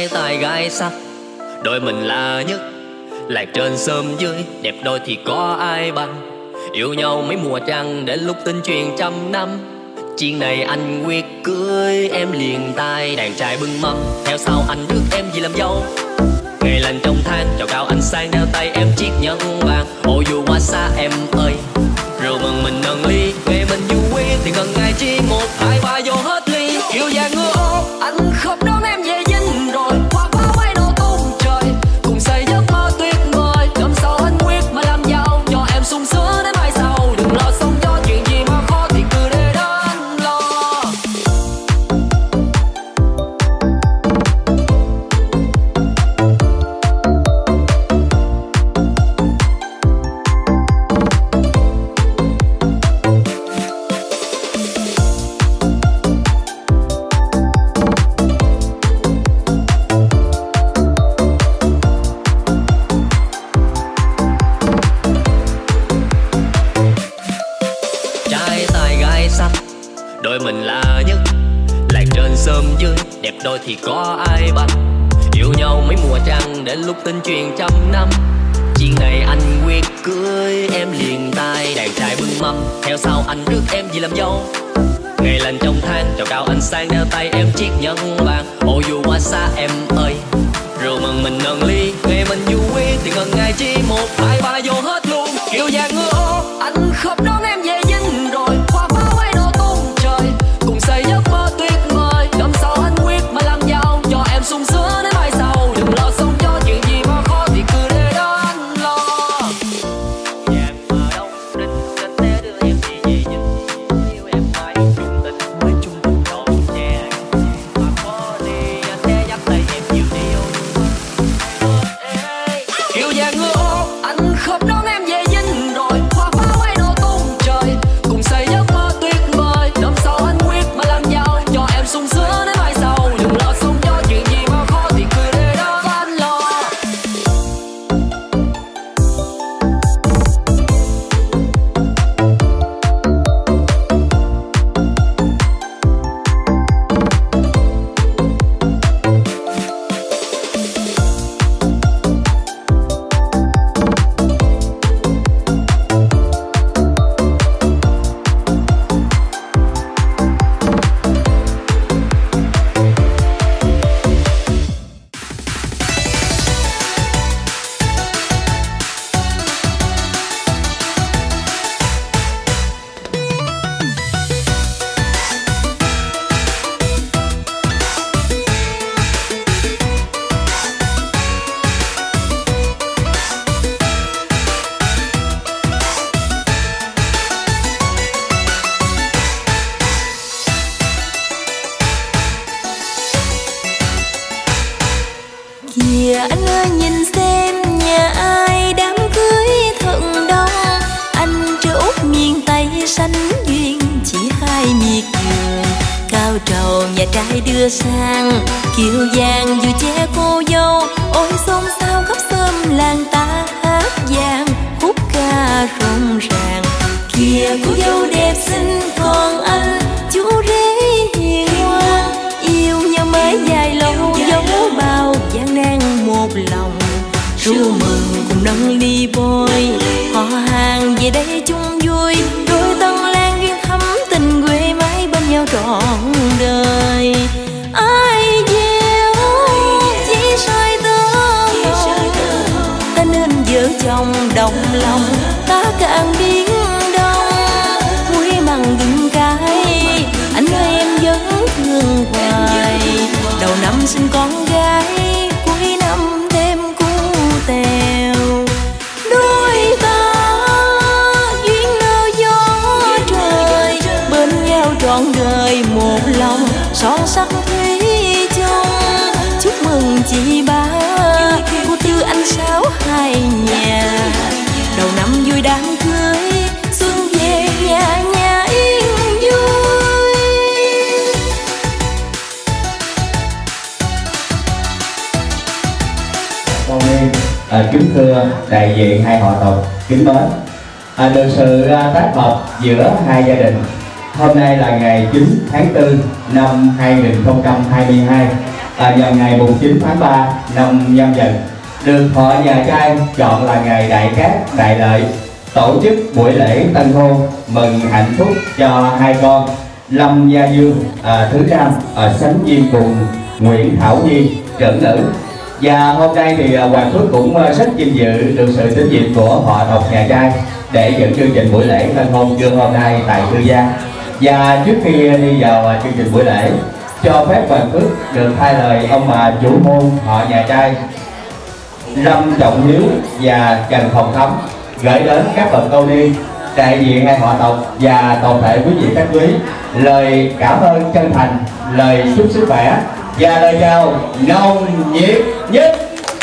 Trai tài gái sắc, đôi mình là nhất. Lạc trên sớm dưới, đẹp đôi thì có ai bằng. Yêu nhau mấy mùa trăng, đến lúc tin truyền trăm năm. Chuyện này anh quyết cưới em liền tay. Đàn trai bưng mâm, theo sau anh rước em về làm dâu. Ngày lành trong tháng, chào cao anh sang đeo tay em chiếc nhẫn vàng. Ô dù qua xa em ơi, rượu mừng mình nâng ly. Ngày mình vui thì cần ngày chi một hai ba vô hết ly. Yêu vàng ngựa ô, anh không đón em về dinh rồi. Hoa pháo quay nổ tung trời, cùng xây giấc mơ tuyệt vời. Năm sau anh quyết mà làm giàu, cho em sung sướng đến mai sau. Đừng lo sống cho chuyện gì mà khó thì cứ để đó anh lo. Đôi mình là nhất, lạc trên sớm dưới, đẹp đôi thì có ai bằng. Yêu nhau mấy mùa trăng, đến lúc tin truyền trăm năm. Chuyện này anh quyết cưới em liền tay. Đàn trai bưng mâm, theo sau anh rước em về làm dâu. Ngày lành trong tháng, chào cao anh sang đeo tay em chiếc nhẫn vàng. Ô dù qua xa em ơi, rượu mừng mình nâng ly. Ngày mình vui thì cần ngày chi một hai ba vô hết luôn. Kiều vàng ngựa ô, anh không đón em về dinh rồi. Hoa pháo quay nổ tung trời, cùng xây giấc mơ tuyệt vời. Năm sau anh quyết mà làm giàu, cho em sung sướng đến mai sau. Đừng lo sống cho chuyện gì mà khó thì cứ để đó anh lo. Vàng mà đông đinh, anh sẽ đưa em đi về dinh. Yêu em mãi chung tình, mới chung tình trọn vẹn. Mà có đi anh sẽ dắt tay em nhiều điều. Kiều vàng ngựa ô, anh không đón em về dinh rồi. Hoa pháo quay nổ tung trời, cùng xây giấc mơ tuyệt vời. Năm sau anh quyết mà làm giàu, cho em sung sướng đến mai sau. Đừng lo sống cho chuyện gì mà khó thì cứ để đó anh lo. Kìa anh ơi nhìn xem nhà ai đám cưới thật đông. Anh trưa út miền Tây sánh duyên chỉ hai miệt vườn. Cao trầu nhà trai đưa sang, kiều vàng vừa che cô dâu. Ôi xôn xao khắp xóm làng ta hát vang khúc ca rộn ràng. Kìa cô dâu đẹp xinh còn anh chú rể hiền ngoan. Yêu nhau mới dài lâu dấu bao gian nan một lòng. Ru mừng cùng nâng ly bôi, họ hàng về đây chung vui. Đôi tân lan duyên thắm tình quê mãi bên nhau trọn đời. Ai gieo chỉ soi tơ ta nên vợ chồng đồng lòng. Ta càng biến đông muối mặn gừng cay, anh ơi em vẫn thương hoài. Đầu năm sinh con gái, cuối năm thêm cu tèo. Đôi ta duyên nơ gió trời, bên nhau trọn đời một lòng. Son sắc thủy chung chúc mừng chị ba, cô Tư anh Sáu hai nhà. Đầu năm vui đám cưới, xuân về nhà nhà yên vui. Con em à, kính thưa đại diện hai họ tộc kính mến, à, được sự tác hợp giữa hai gia đình, hôm nay là ngày chín tháng tư năm hai nghìn không trăm hai mươi hai. à, vào ngày mùng chín tháng ba năm Nhâm Dần, được họ nhà trai chọn là ngày đại cát đại lợi, tổ chức buổi lễ tân hôn mừng hạnh phúc cho hai con Lâm Gia Dương à, thứ nam à, sánh duyên cùng Nguyễn Thảo Nhi trưởng nữ. Và hôm nay thì à, Hoàng Phước cũng à, rất vinh dự được sự tín nhiệm của họ tộc nhà trai để dẫn chương trình buổi lễ tân hôn trưa hôm nay tại Tư Gia. Và trước khi đi vào à, chương trình buổi lễ, cho phép Hoàng Phước được thay lời ông bà chủ môn họ nhà trai Lâm Trọng Hiếu và Trần Hồng Thắm gửi đến các bậc câu niên, đại diện hai họ tộc và toàn thể quý vị khách quý lời cảm ơn chân thành, lời chúc sức khỏe và lời chào nồng nhiệt nhất.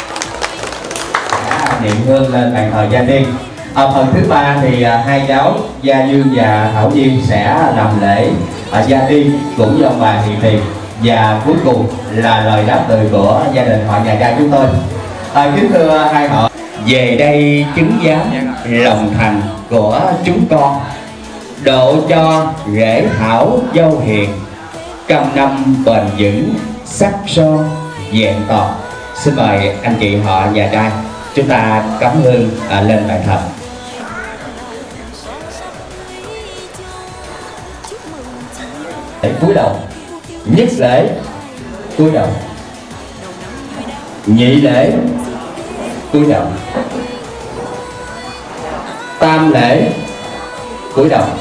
À, niệm hương lên bàn thờ gia tiên. Ở phần thứ ba thì à, hai cháu Gia Dương và Thảo Duyên sẽ làm lễ à, gia tiên cũng như ông bà hiền tiền, và cuối cùng là lời đáp từ của gia đình họ nhà trai chúng tôi. À, kính thưa hai họ, về đây chứng giám lòng thành của chúng con, độ cho rể Thảo dâu hiền, trăm năm bền vững sắc son vẹn toàn. Xin mời anh chị họ nhà trai chúng ta cắm hương à, lên bàn thờ. Để cúi đầu, nhất lễ cúi đầu, nhị lễ cúi đầu, tam lễ cúi đầu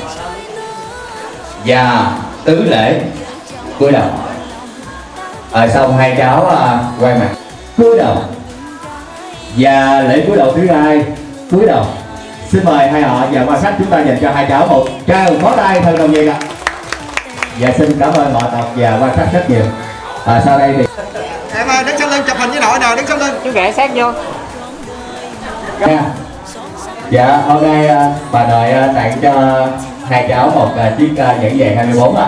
và tứ lễ cúi đầu. Ở xong hai cháu à, quay mặt cúi đầu, và lễ cúi đầu thứ hai cúi đầu. Xin mời hai họ và quan khách chúng ta dành cho hai cháu một tràng pháo tay thật nồng nhiệt ạ. Và xin cảm ơn họ tộc và quan khách rất nhiều. À, sau đây thì em ơi, đứng sau lưng chụp hình với nội nào, đứng sau lưng. Chú ghé sát vô. Dạ, dạ hôm nay bà nội tặng cho hai cháu một chiếc nhẫn vàng hai mươi bốn ạ.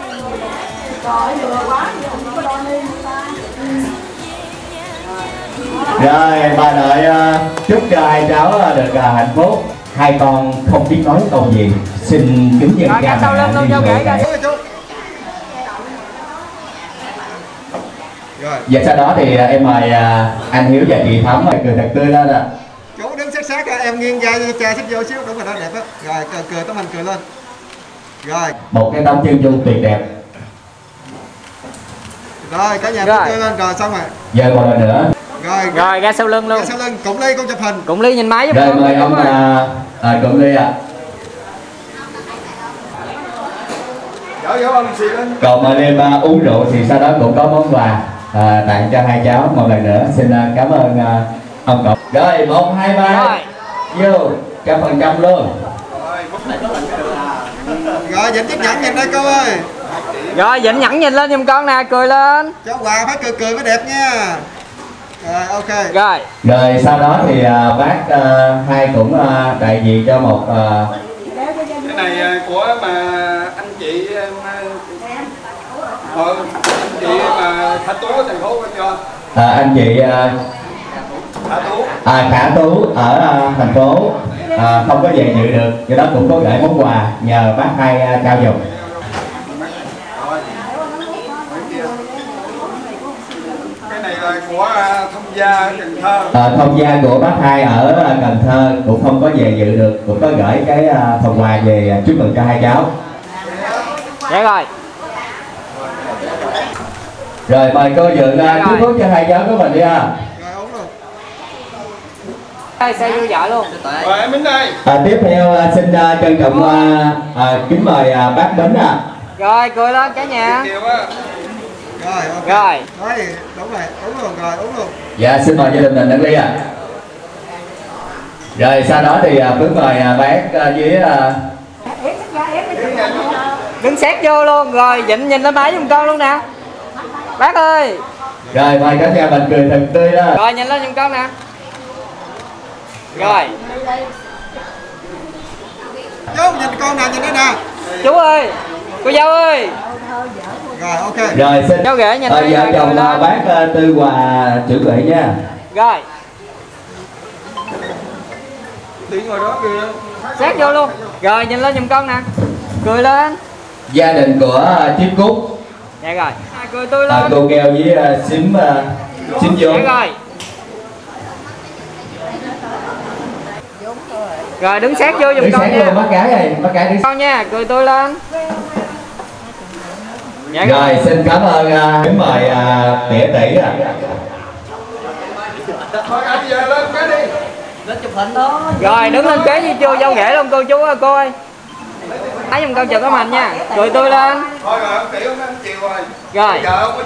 Rồi bà nội chúc cho hai cháu được hạnh phúc, hai con không biết nói câu gì, xin kính dân cha mẹ đi rồi. Và sau đó thì em mời anh Hiếu và chị Thắm cười thật tươi lên ạ. Chú đứng sát sát em nghiêng ra cha xích vô xíu, đúng rồi đó, đẹp á. Rồi cười, cười tấm hình cười lên. Rồi. Một cái tấm chân dung tuyệt đẹp. Rồi cả nhà cười lên rồi xong rồi. Giờ một lần nữa. Rồi. Rồi ra sau lưng luôn. Ra sau lưng, Cụng Ly con chụp hình. Cụng Ly nhìn máy giúp rồi mời ông à, à, Cụng Ly ạ. Còn mà đêm uh, uống rượu thì sau đó cũng có món quà uh, tặng cho hai cháu một lần nữa. Xin uh, cảm ơn uh, ông cậu. Rồi một hai ba vô trăm phần trăm luôn. Rồi Vĩnh chiếc nhẫn nhìn đây cô ơi. Rồi Vĩnh nhẫn nhìn lên giùm con nè, cười lên. Cháu quà phải cười cười mới đẹp nha. Rồi ok. Rồi. Rồi sau đó thì uh, bác uh, hai cũng uh, đại diện cho một uh, cái này của mà anh chị ờ, anh chị mà Khả Tú thành phố có cho à, anh chị uh, Khả Tú à, Khả Tú ở uh, thành phố à, không có về dự được, do đó cũng có gửi món quà nhờ bác hai uh, trao dùng. Cái này là của Thông Gia Cần Thơ. À, Thông Gia của bác hai ở uh, Cần Thơ cũng không có về dự được, cũng có gửi cái uh, phần quà về uh, chúc mừng cho hai cháu. Dạ rồi. Rồi mời cô Dượng uh, chúc phúc cho hai cháu của mình đi ha. Xe vô vợ luôn. Rồi em Bính đây. À, tiếp theo uh, xin uh, trân trọng uh, uh, kính mời uh, bác Bính ạ. À. Rồi cười lên cả nhà. Rồi ok. Rồi. Đấy, đúng rồi, uống luôn rồi, uống luôn. Dạ xin mời gia đình mình đăng ly ạ. À. Rồi sau đó thì uh, Phước mời uh, bác uh, với uh... đứng sát vô luôn. Rồi Vịnh nhìn lên máy giùm con luôn nè. Bác ơi. Rồi mời cả nhà mình cười thật tươi đó. Rồi nhìn lên giùm con nè. Rồi. Chú nhìn con nào nhìn đây nè. Chú ơi, cô dâu ơi. Rồi ok. Rồi xin cháu ghệ nhìn ờ, đây. Vợ chồng uh, bác uh, Tư Hòa chuẩn bị nha. Rồi. Đi ngồi đó kìa. Sát vô luôn. Rồi nhìn lên giùm con nè. Cười lên. Gia đình của uh, Chiếc Cúc Dạ rồi. À, cười tôi lên. À, cô keo với uh, xím uh, xím vô. Dạ rồi. Rồi đứng sát vô giùm con nha. Bắt cái này, bắt cái đứng. Con nha, cười tôi lên. Dạ rồi, rồi, xin cảm ơn uh, kính mời uh, tỉa tỷ ạ. Rồi đứng lên kế với chưa dâu ghẻ luôn cô chú ơi, cô ơi. Thấy giùm con chụp cái mình nha. Cười tôi lên. Rồi.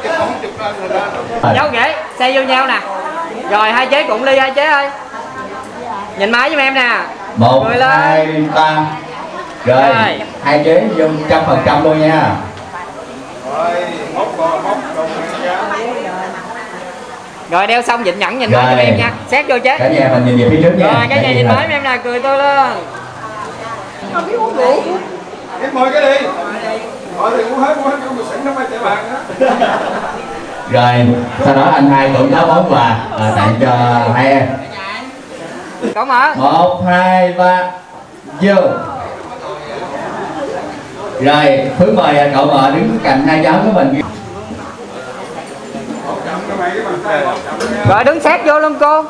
Dâu ghẻ, xe vô nhau nè. Rồi hai chế cũng ly hai chế ơi. Nhìn máy giùm em nè. Một, hai, ba. Rồi, rồi. Hai chế vô trăm phần trăm luôn nha. Rồi đeo xong vịnh nhẫn nhìn máy cho em nha. Xét vô chế. Cả nhà mình nhìn về phía trước nha. Rồi cả nhà nhìn máy em nè, cười tôi lên. Không biết uống rượu. Em mời cái đi. Rồi thì uống hết, uống hết không được sẵn nó phải chạy bàn đó. Rồi, sau đó anh hai cũng có món quà à, tặng cho hai em. Cậu mở. Một, hai, ba, vô. Rồi, Phước mời cậu mợ đứng cạnh hai cháu của mình. Rồi đứng sát vô luôn cô.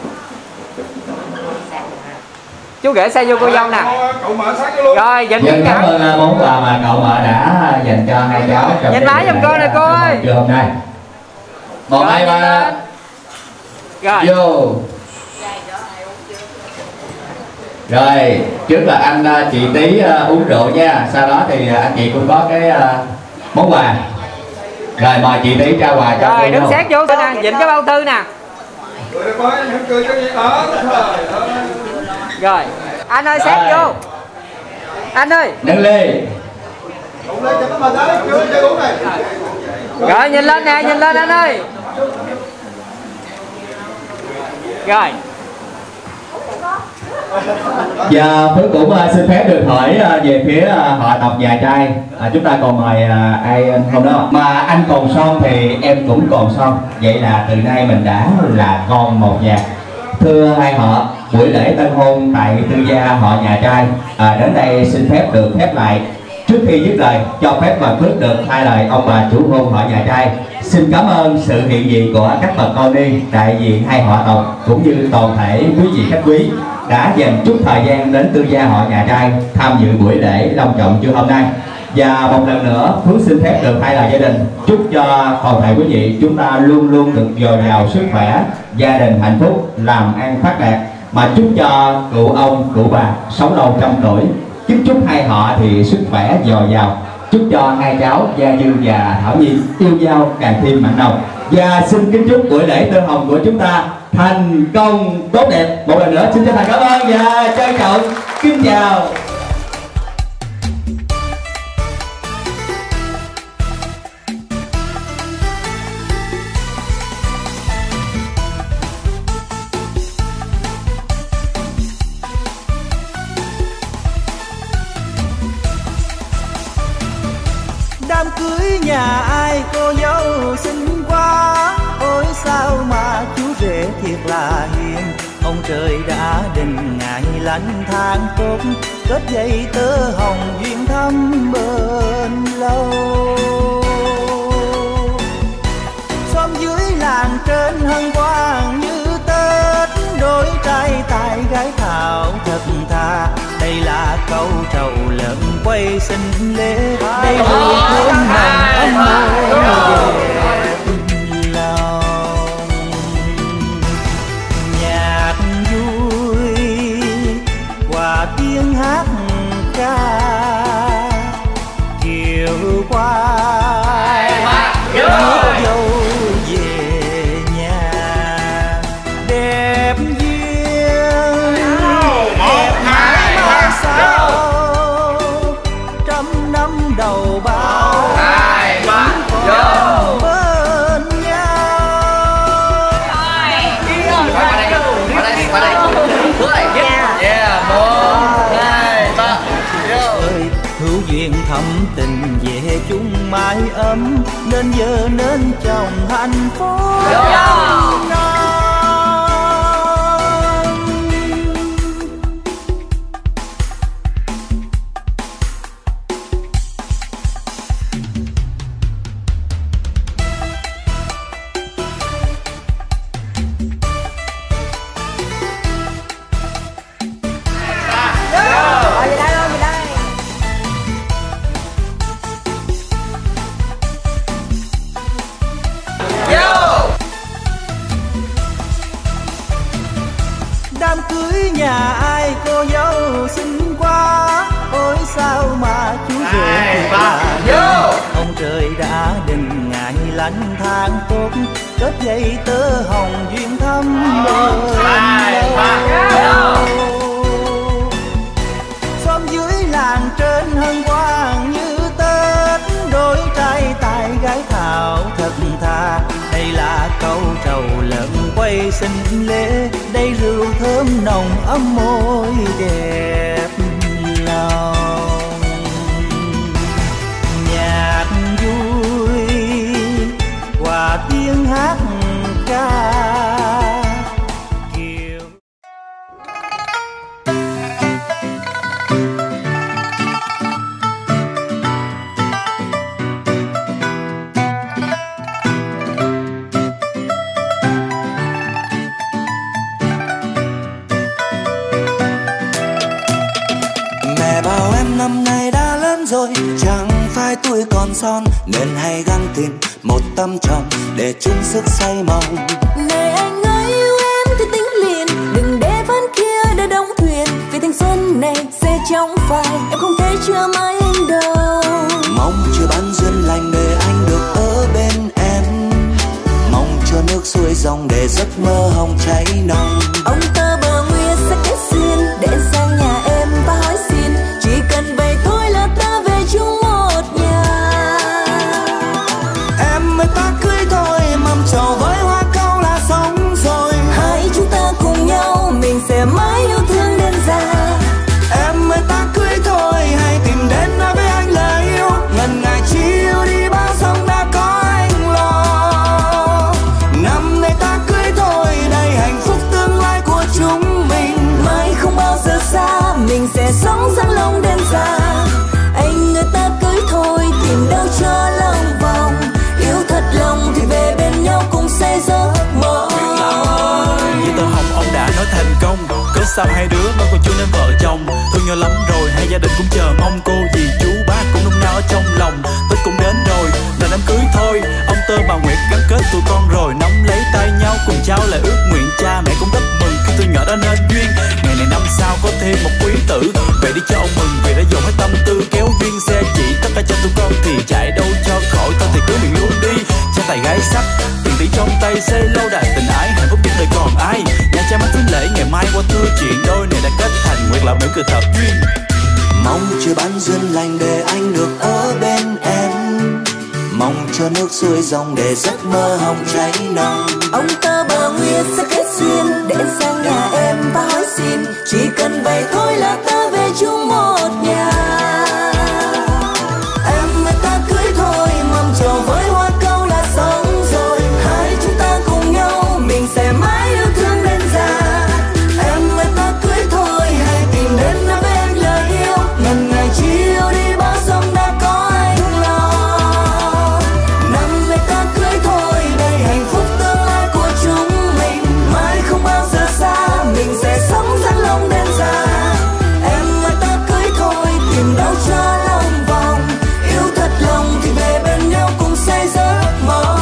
Chú ghẻ xe vô cô dâu nè. Rồi dịnh Dân cảm ơn món quà mà cậu mợ đã dành cho hai cháu. Nhìn máy giùm cô nè cô ơi. Trưa hôm nay. Một, hai, ba. Rồi. Vô. Rồi, trước là anh chị Tí uh, uống rượu nha. Sau đó thì anh chị cũng có cái uh, món quà. Rồi mời chị Tí trao quà cho. Rồi đứng sát vô nè, dịnh cái bao tư nè. Rồi, anh ơi sát vô. Anh ơi. Nâng ly. Rồi nhìn lên nè, nhìn lên anh ơi. Rồi. Và Phước cũng uh, xin phép được hỏi uh, về phía uh, họ tộc nhà trai. À, chúng ta còn mời uh, ai không đó. Mà anh còn son thì em cũng còn son. Vậy là từ nay mình đã là con một nhà. Thưa hai họ, buổi lễ tân hôn tại tư gia họ nhà trai à, đến đây xin phép được phép lại. Trước khi dứt lời, cho phép bà Phước được thay lời ông bà chủ hôn họ nhà trai. Xin cảm ơn sự hiện diện của các bậc con ni, đại diện hai họ tộc cũng như toàn thể quý vị khách quý đã dành chút thời gian đến tư gia họ nhà trai tham dự buổi lễ long trọng trưa hôm nay. Và một lần nữa, Phước xin phép được thay lời gia đình chúc cho toàn thể quý vị chúng ta luôn luôn được dồi dào sức khỏe, gia đình hạnh phúc, làm ăn phát đạt. Mà chúc cho cụ ông, cụ bà sống lâu trăm tuổi. Chúc chúc hai họ thì sức khỏe dồi dào. Chúc cho hai cháu Gia Dư và Thảo Nhi yêu nhau càng thêm mặn nồng. Và xin kính chúc buổi lễ tơ hồng của chúng ta thành công tốt đẹp. Một lần nữa xin chân thành cảm ơn và trân trọng kính chào. Đám cưới nhà ai cô dâu xinh quá, ôi sao mà chú rể thiệt là hiền. Ông trời đã định ngày lành tháng tốt, kết dây tơ hồng duyên thắm bền lâu. Xóm dưới làng trên hân hoan như Tết, đôi trai tài gái thảo thật thà. Đây là câu trầu lợn quay xin lễ, đây vui thơm nồng ấm môi về tình lòng. Nhạc vui qua tiếng hát ca, chiều qua nước dâu về nhà đẹp duyên đẹp mãi mai sau. Trăm năm đầu bao hai ba còn bên nhau. Qua đây, bước này, yeah, một, hai, ba, ơi hữu duyên thắm tình về chung mái ấm, nên vợ nên chồng hạnh phúc. ngây tơ hồng duyên thắm bền lâu. Xóm dưới làng trên hân hoan như Tết, đôi trai tài gái thảo thật thà. Đây là câu trầu lợn quay xinh lễ, đây rượu thơm nồng ấm môi đẹp lòng. Nhạc vui qua tiếng hát ca kiều. Mẹ bảo em năm nay đã lớn rồi, chẳng phải tuổi còn son, nên hãy gắng tìm một tâm chồng để chung sức xây mộng. Này anh ơi yêu em thì tính liền, đừng để vẫn kia đã đóng thuyền, vì thanh xuân này sẽ chóng phai, em không thể chờ mãi anh đâu. Mong chưa bán duyên lành để anh được ở bên em, mong cho nước xuôi dòng để giấc mơ hồng cháy nồng. Ông tơ bờ nguyệt sẽ kết duyên để anh sang nhà em và hỏi xin, chỉ cần vậy thôi là ta về chung một nhà. Em mới ta cưới thôi, mâm trầu với hoa cau là xong rồi. Hai chúng ta cùng nhau, mình sẽ mãi yêu thương đến già. Em mới ta cưới thôi, hãy tìm đến nói với anh lời yêu, ngần ngại chi yêu đi bao sông đã có anh lo. Năm nay ta cưới thôi, đây hạnh phúc tương lai của chúng mình. Mai không bao giờ xa, mình sẽ sống sang lòng đến già. Anh người ta cưới thôi, tìm đâu cho lòng vòng, yêu thật lòng thì về bên nhau cùng xây giấc mơ. Như tờ hồng ông đã nói thành công, cớ sao hai đứa mới còn chưa nên vợ chồng. Thương nhau lắm rồi, hai gia đình cũng chờ mong, cô dì chú bác cũng nung nao ở trong lòng. Tết cũng đến rồi, là đám cưới thôi, ông Tơ bà Nguyệt gắn kết tụi con rồi. Nắm lấy tay nhau cùng trao lời ước nguyện, cha mẹ cũng rất mừng khi tôi nhỏ đã nên duyên. Ngày này năm sau có thêm một quý tử, về đi cho ông mừng vì đã dồn hết tâm tư kéo duyên xe chỉ. Tất cả cho tụi con thì chạy đâu cho khỏi, thôi thì cưới mình luôn đi. Cha tài gái sắc, tiền tỷ trong tay xây lâu đài tình ái, hạnh phúc nhất đời còn ai. Nhà cha mắt thứ lễ ngày mai qua thưa chuyện, đôi này đã kết thành nguyệt là mỉm cười thật duyên. Mong chưa bán duyên lành để anh được ở bên em, mong cho nước xuôi dòng để giấc mơ hồng cháy nồng. Ông tơ bờ nguyệt sẽ kết duyên để anh sang nhà em và hỏi xin, chỉ cần vậy thôi là ta về chung một nhà. Em mới ta cưới thôi, mâm trầu với hoa cau là xong rồi. Hai chúng ta cùng nhau, mình sẽ mãi yêu thương đến già. Em mới ta cưới thôi, hãy tìm đến nói với anh lời yêu, ngần ngại chi yêu đi bao sông đã có anh lo. Năm nay ta cưới thôi, đây hạnh phúc tương lai của chúng mình. mai không bao giờ xa, mình sẽ sống sang lòng đến già. Em mới ta cưới thôi, tìm đâu cho lòng vòng, yêu thật lòng thì về bên nhau cùng xây giấc mơ.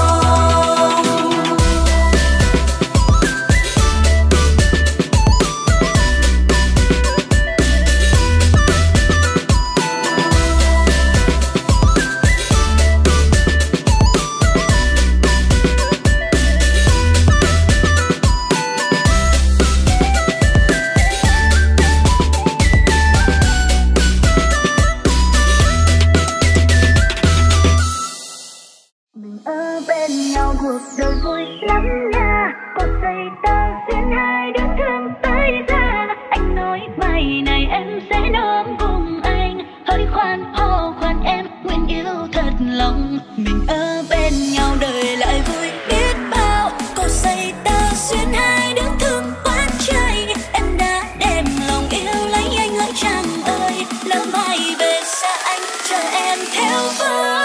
Ở bên nhau cuộc đời vui lắm nha, có xây ta duyên hai đứa thương tới già. Anh nói bài này em sẽ đón cùng anh, hơi khoan hô khoan em nguyện yêu thật lòng. Mình ở bên nhau đời lại vui biết bao, có xây ta duyên hai đứa thương quá trời. Em đã đem lòng yêu lấy anh hỡi chàng ơi, lỡ mai về xa anh chờ em theo với.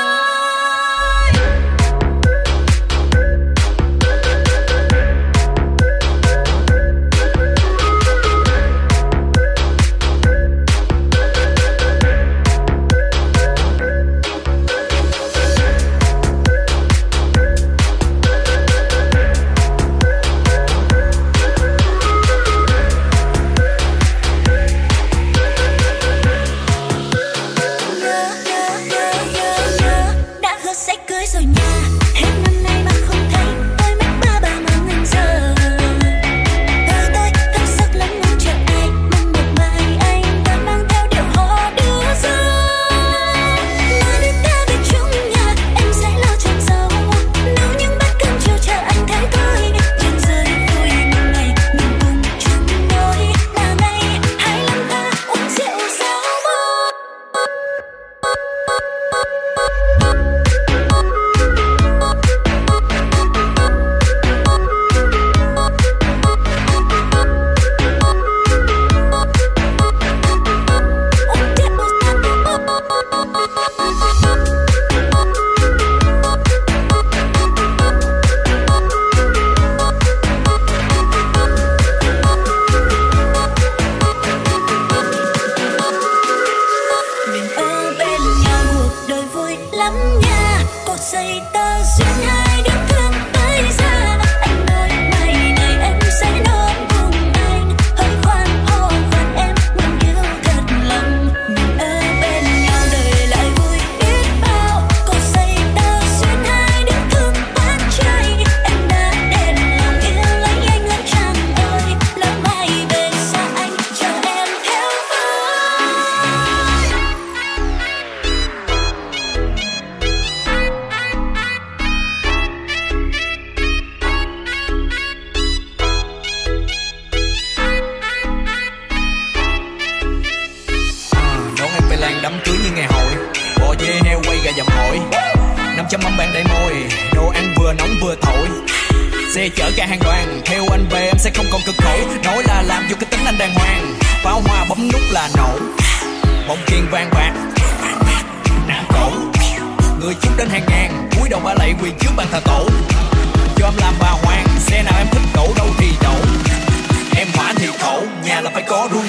đám cưới như ngày hội. Bò dê heo quay gà dầm hội, năm trăm mâm bàn đầy môi, đồ ăn vừa nóng vừa thổi. Xe chở cả hàng đoàn, theo anh về em sẽ không còn cực khổ. Nói là làm vô cái tính anh đàng hoàng, pháo hoa bấm nút là nổ. Bông kiên vang bạc, nã cổ, người chút đến hàng ngàn, cúi đầu ba lạy quỳ trước bàn thờ tổ. Cho em làm bà hoàng, xe nào em thích đổ đâu thì đổ. Em hỏa thì khổ, nhà là phải có ru.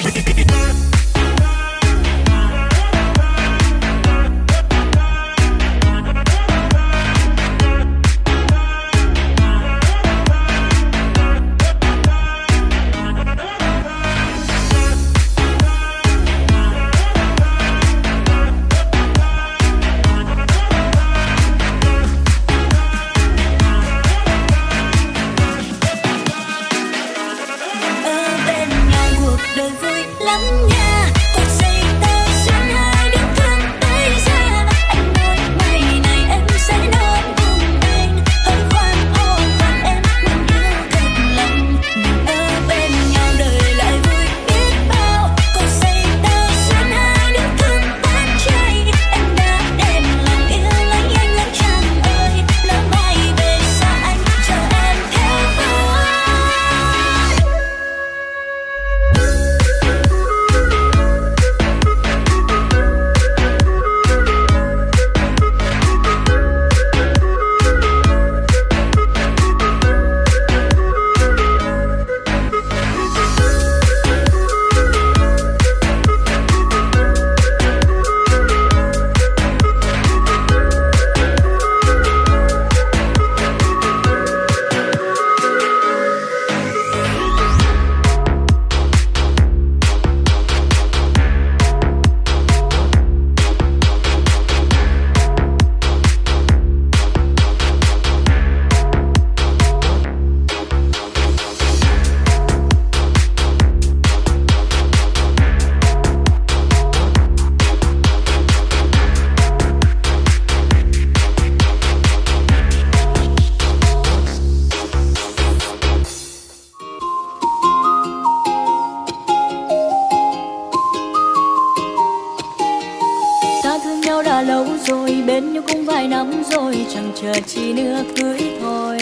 chờ chi nữa cưới thôi.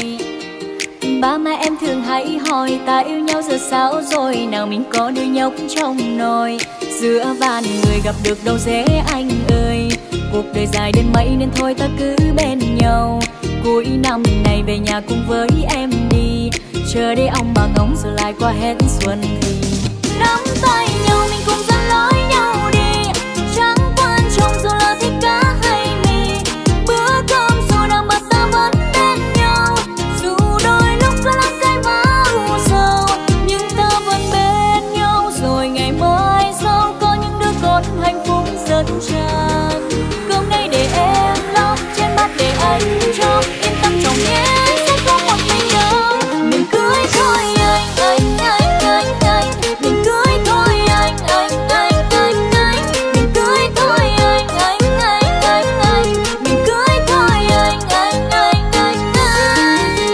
Ba má em thường hay hỏi ta yêu nhau giờ sao rồi, nào mình có đứa nhóc trong nồi. Giữa van người gặp được đâu dễ anh ơi, cuộc đời dài đến mấy nên thôi ta cứ bên nhau. Cuối năm này về nhà cùng với em đi, chờ để ông bà ngóng rồi lại qua hết xuân thì nắm tay nhau mình cùng dẫn lối nhau đi. Chẳng quan trọng dù là thích cá hay mì, bữa cơm dù đang bận ta vẫn bên nhau. Dù đôi lúc có lắm cái vã u sầu, nhưng ta vẫn bên nhau. Rồi ngày mai sau có những đứa con hạnh phúc rất tràn. Cơm đây để em lo, trên bát để anh cho, yên tâm chồng nhé sẽ không một mình đâu. Mình cưới thôi anh, anh, anh, anh, anh. Mình cưới thôi anh, anh, anh, anh, anh. Mình cưới thôi anh, anh, anh, anh, anh. Mình cưới thôi anh, anh, anh, anh, anh.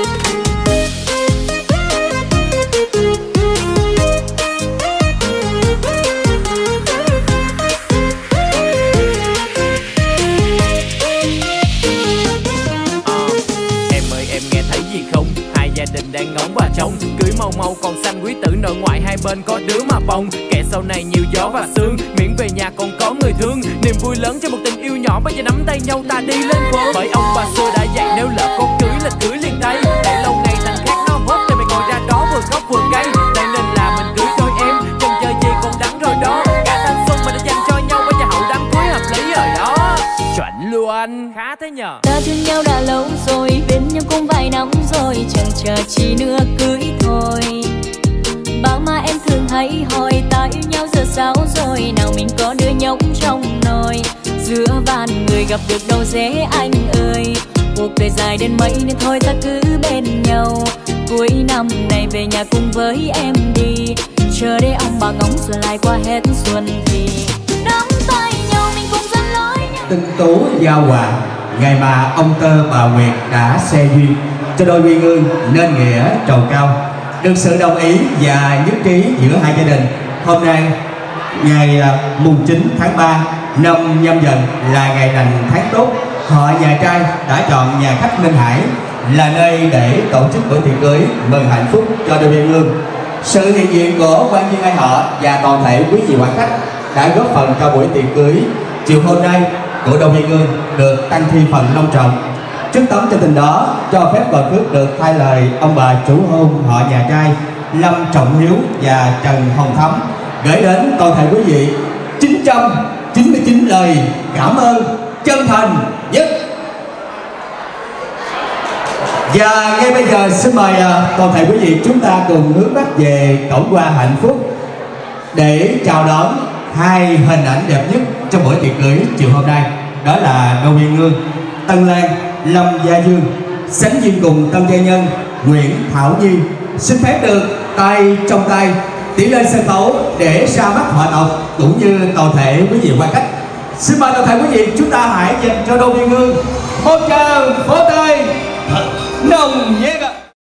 Em ơi em nghe thấy gì không? Hai gia đình đang ngóng và trông, cưới mau mau còn xanh quý tử nội ngoại hai bên có đứa mà bông. Kẻ sau này nhiều gió và sương, miễn về nhà còn có người thương. Niềm vui lớn cho một tình yêu nhỏ, bây giờ nắm tay nhau ta đi lên phố. Bởi ông bà xưa đã dạy nếu lỡ có cưới là cưới liền tay. Để lâu ngày thành khác nó hốt thì mày ngồi ra đó vừa khóc vừa cay. Đây nên là mình cưới thôi em, chần chờ gì còn đắng rồi đó. Cả thanh xuân mà đã dành cho nhau, bây giờ hậu đám cưới hợp lý rồi đó. Chuẩn luôn, khá thế nhờ. Ta thương nhau đã lâu rồi, bên nhau cũng vài năm rồi, chẳng chờ chi nữa cưới thôi. Ba má em thường hay hỏi ta yêu nhau giờ sao rồi, nào mình có đứa nhóc trong nồi. Giữa van người gặp được đâu dễ anh ơi, cuộc đời dài đến mấy nên thôi ta cứ bên nhau. Cuối năm này về nhà cùng với em đi, chờ để ông bà ngóng rồi lại qua hết xuân thì nắm tay nhau mình cùng dẫn lối nhau. Tinh tú giao hòa, ngày mà ông Tơ bà Nguyệt đã xe duyên cho đôi uyên ương nên nghĩa trầu cao. Được sự đồng ý và nhất trí giữa hai gia đình, hôm nay ngày mùng chín tháng ba năm Nhâm Dần là ngày lành tháng tốt, họ nhà trai đã chọn nhà khách Ninh Hải là nơi để tổ chức bữa tiệc cưới mừng hạnh phúc cho đôi uyên ương. Sự hiện diện của quan viên hai họ và toàn thể quý vị quan khách đã góp phần cho buổi tiệc cưới chiều hôm nay của đôi uyên ương được tăng thêm phần long trọng. Trước tấm chân tình đó, cho phép Hoàng Phước được thay lời ông bà chủ hôn họ nhà trai Lâm Trọng Hiếu và Trần Hồng Thắm gửi đến toàn thể quý vị chín trăm chín mươi chín lời cảm ơn chân thành nhất. Và ngay bây giờ xin mời toàn thể quý vị chúng ta cùng hướng mắt về cổng hoa hạnh phúc để chào đón hai hình ảnh đẹp nhất trong buổi tiệc cưới chiều hôm nay. Đó là đôi uyên ương Tân Lan Lâm Gia Dương sánh duyên cùng tân gia nhân Nguyễn Thảo Nhi. Xin phép được tay trong tay tiến lên sân khấu để ra mắt họ tộc cũng như toàn thể quý vị quan khách. Xin mời toàn thể quý vị chúng ta hãy dành cho đôi uyên ương một tràng vỗ tay thật nồng nhiệt ạ.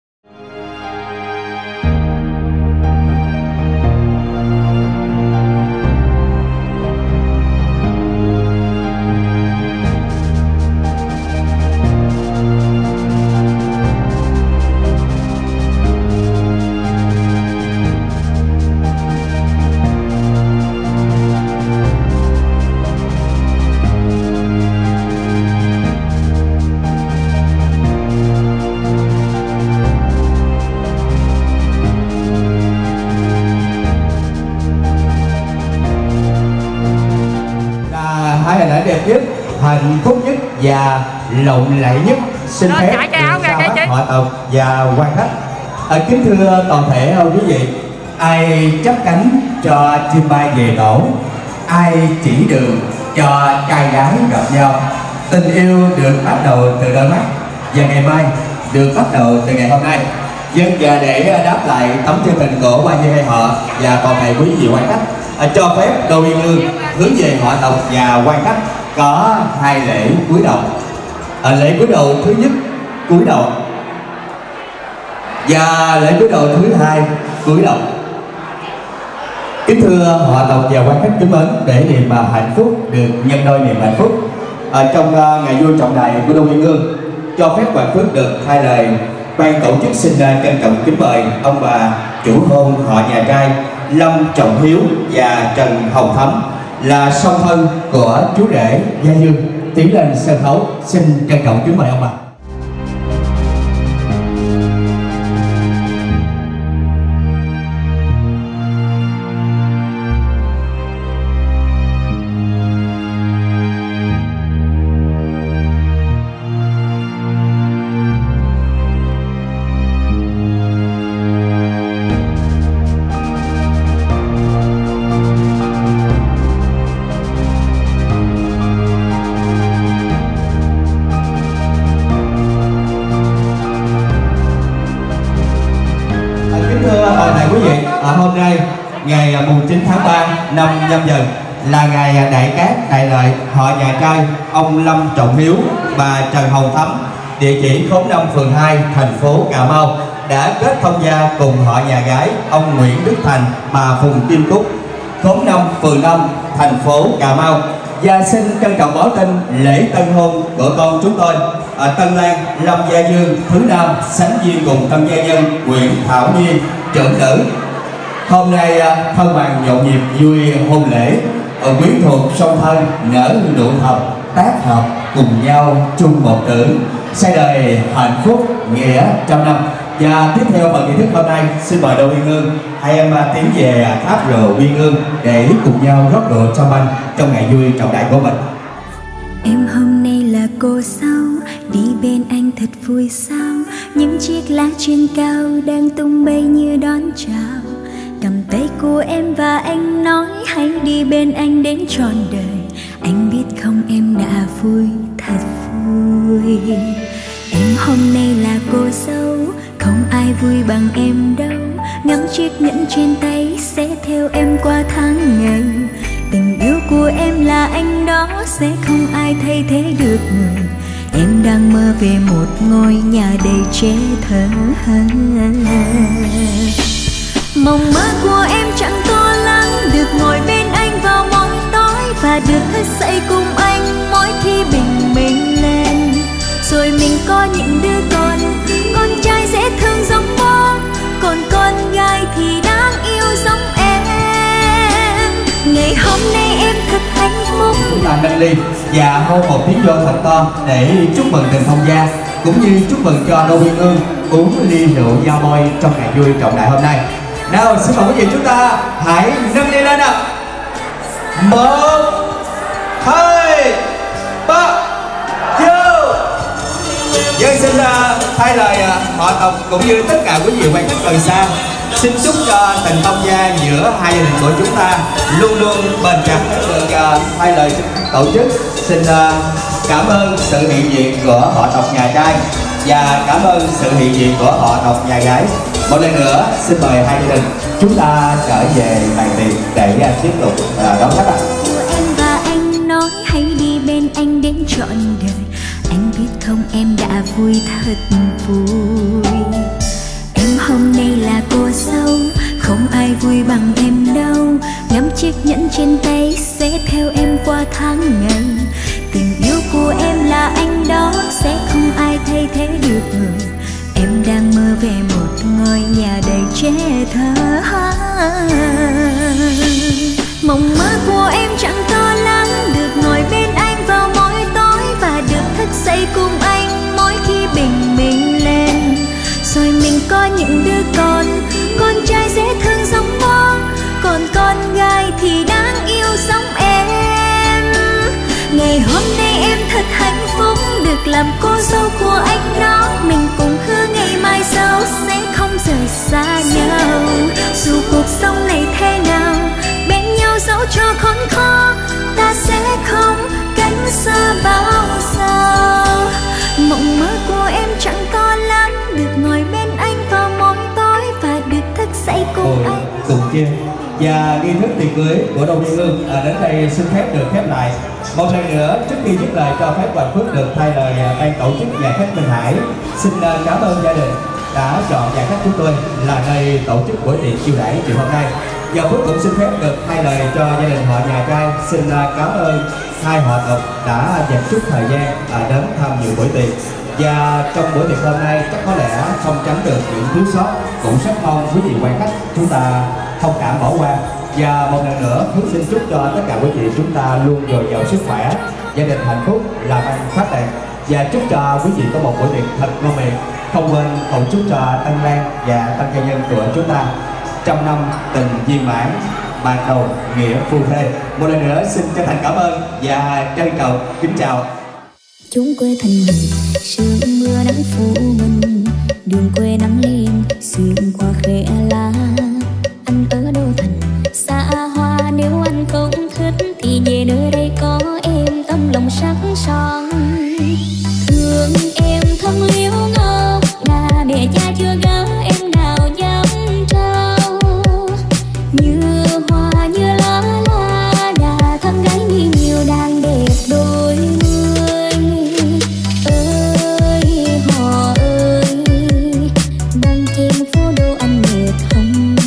Đẹp nhất, hạnh phúc nhất và lộng lẫy nhất. Xin phép được ra mắt họ tộc và quan khách. À, kính thưa toàn thể quý vị, ai chấp cánh cho chim bay về tổ, ai chỉ đường cho trai gái gặp nhau. Tình yêu được bắt đầu từ đôi mắt và ngày mai được bắt đầu từ ngày hôm nay. Dân và để đáp lại tấm chân tình của quan viên hai họ và toàn thể quý vị quan khách, à, cho phép đôi uyên ương hướng về họ tộc và quan khách có hai lễ cúi đầu. À, lễ cúi đầu thứ nhất cúi đầu và lễ cúi đầu thứ hai cúi đầu. Kính thưa họ tộc và quan khách kính mến, để niềm hạnh phúc được nhân đôi niềm hạnh phúc à, trong uh, ngày vui trọng đại của đôi uyên ương, cho phép Hoàng Phước được thay lời ban tổ chức xin uh, trân trọng kính mời ông bà chủ hôn họ nhà trai Lâm Trọng Hiếu và Trần Hồng Thắm là song thân của chú rể Gia Dương tiến lên sân khấu. Xin trân trọng kính mời ông bà. Hôm nay ngày mùng chín tháng ba năm Nhâm Dần là ngày đại cát đại lợi họ nhà trai ông Lâm Trọng Hiếu, bà Trần Hồng Thắm, địa chỉ khóm năm phường hai thành phố Cà Mau đã kết thông gia cùng họ nhà gái ông Nguyễn Đức Thành, bà Phùng Kim Cúc, khóm năm phường năm thành phố Cà Mau. Và xin trân trọng báo tin lễ tân hôn của con chúng tôi ở Tân Lan Lâm Gia Dương thứ năm sánh duyên cùng tân gia nhân Nguyễn Thảo Nhi trưởng nữ. Hôm nay thân bằng nhộn nhịp vui hôn lễ, ở quyến thuộc song thân nở nụ hợp tác hợp cùng nhau chung một tưởng, xây đời hạnh phúc nghĩa trăm năm. Và tiếp theo phần nghi thức hôm nay, xin mời đôi uyên ương hai em tiến về tháp rượu uyên ương để cùng nhau rót rượu cho anh trong ngày vui trọng đại của mình. Em hôm nay là cô dâu, đi bên anh thật vui sao, những chiếc lá trên cao đang tung bay như đón chào. Cầm tay của em và anh nói hãy đi bên anh đến trọn đời. Anh biết không em đã vui, thật vui. Em hôm nay là cô dâu, không ai vui bằng em đâu. Ngắm chiếc nhẫn trên tay sẽ theo em qua tháng ngày. Tình yêu của em là anh đó, sẽ không ai thay thế được người. Em đang mơ về một ngôi nhà đầy trẻ thơ. Mộng mơ của em chẳng to lắm, được ngồi bên vào mỗi tối và được thức dậy cùng anh mỗi khi bình minh lên. Rồi mình có những đứa con, con trai dễ thương giống bố, còn con gái thì đáng yêu giống em. Ngày hôm nay em thật hạnh phúc. Chúng ta nâng ly và hô một tiếng vô thật to để chúc mừng tình thông gia, cũng như chúc mừng cho đôi uyên ương uống ly rượu giao bôi trong ngày vui trọng đại hôm nay. Nào, xin mời quý vị chúng ta hãy nâng ly lên nào. Một, hai, ba, vô. Dân xin uh, thay lời uh, họ tộc cũng như tất cả quý vị quan khách gần xa, xin chúc cho tình thông gia giữa hai gia đình của chúng ta luôn luôn bền chặt. Được uh, thay lời tổ chức xin uh, cảm ơn sự hiện diện của họ tộc nhà trai và cảm ơn sự hiện diện của họ tộc nhà gái. Một lần nữa xin mời hai gia đình chúng ta trở về bàn tiệc để uh, tiếp tục uh, đón khách ạ. Em và anh nói hãy đi bên anh đến trọn đời. Anh biết không, em đã vui thật vui. Em hôm nay là cô dâu, không ai vui bằng em đâu. Ngắm chiếc nhẫn trên tay sẽ theo em qua tháng ngày. Tình yêu của em là anh đó, sẽ không ai thay thế được người. Em đang mơ về một ngôi nhà đầy trẻ thơ. Mộng mơ của em chẳng to lắm, được ngồi bên anh vào mỗi tối và được thức dậy cùng anh mỗi khi bình minh lên. Rồi mình có những đứa con, con trai dễ thương giống bố, còn con gái thì đáng yêu giống em. Ngày hôm nay em thật hạnh phúc được làm cô dâu của anh đó. Mình cùng hứa ngày mai sau sẽ không rời xa nhau. Dù cuộc sống này thế nào, bên nhau dẫu cho khốn khó, ta sẽ không cách xa bao giờ. Mộng mơ của em chẳng to lắm, được ngồi bên anh vào mỗi tối và được thức dậy cùng Ôi, anh. cùng chia và nghi thức tiệc cưới của đôi uyên ương à, đến đây xin phép được khép lại. Một lần nữa trước khi dứt lời cho phép Hoàng Phước được thay lời ban tổ chức nhà khách Minh Hải xin cảm ơn gia đình đã chọn nhà khách chúng tôi là nơi tổ chức buổi tiệc chiêu đãi chiều hôm nay. Và Phước cũng xin phép được thay lời cho gia đình họ nhà trai xin cảm ơn hai họ tộc đã dành chút thời gian đến tham dự buổi tiệc. Và trong buổi tiệc hôm nay chắc có lẽ không tránh được những thiếu sót, cũng rất mong quý vị quan khách chúng ta thông cảm bỏ qua. Và một lần nữa Phước xin chúc cho tất cả quý vị chúng ta luôn dồi dào sức khỏe, gia đình hạnh phúc, làm ăn phát đạt, và chúc cho quý vị có một buổi tiệc thật ngon miệng. Không quên cầu chúc cho tân lang và tân gia nhân của chúng ta trăm năm tình viên mãn, ban đầu nghĩa phu thê. Một lần nữa xin chân thành cảm ơn và trân trọng kính chào. Chúng quê thành mình, sương mưa nắng phủ mình, đường quê nắng lên, xuyên qua khe lá. Anh ở đô thành, xa hoa, nếu anh không thích thì về nơi đây có em, tấm lòng sắc son. Thương em thân liễu ngọc ngà, mẹ cha chưa gả em nào dám trao. Như hoa như lá la đà, thân gái như nhiều đàn đẹp đôi mươi. Ơi họ ơi, đang trên phố đô anh mệt hồng.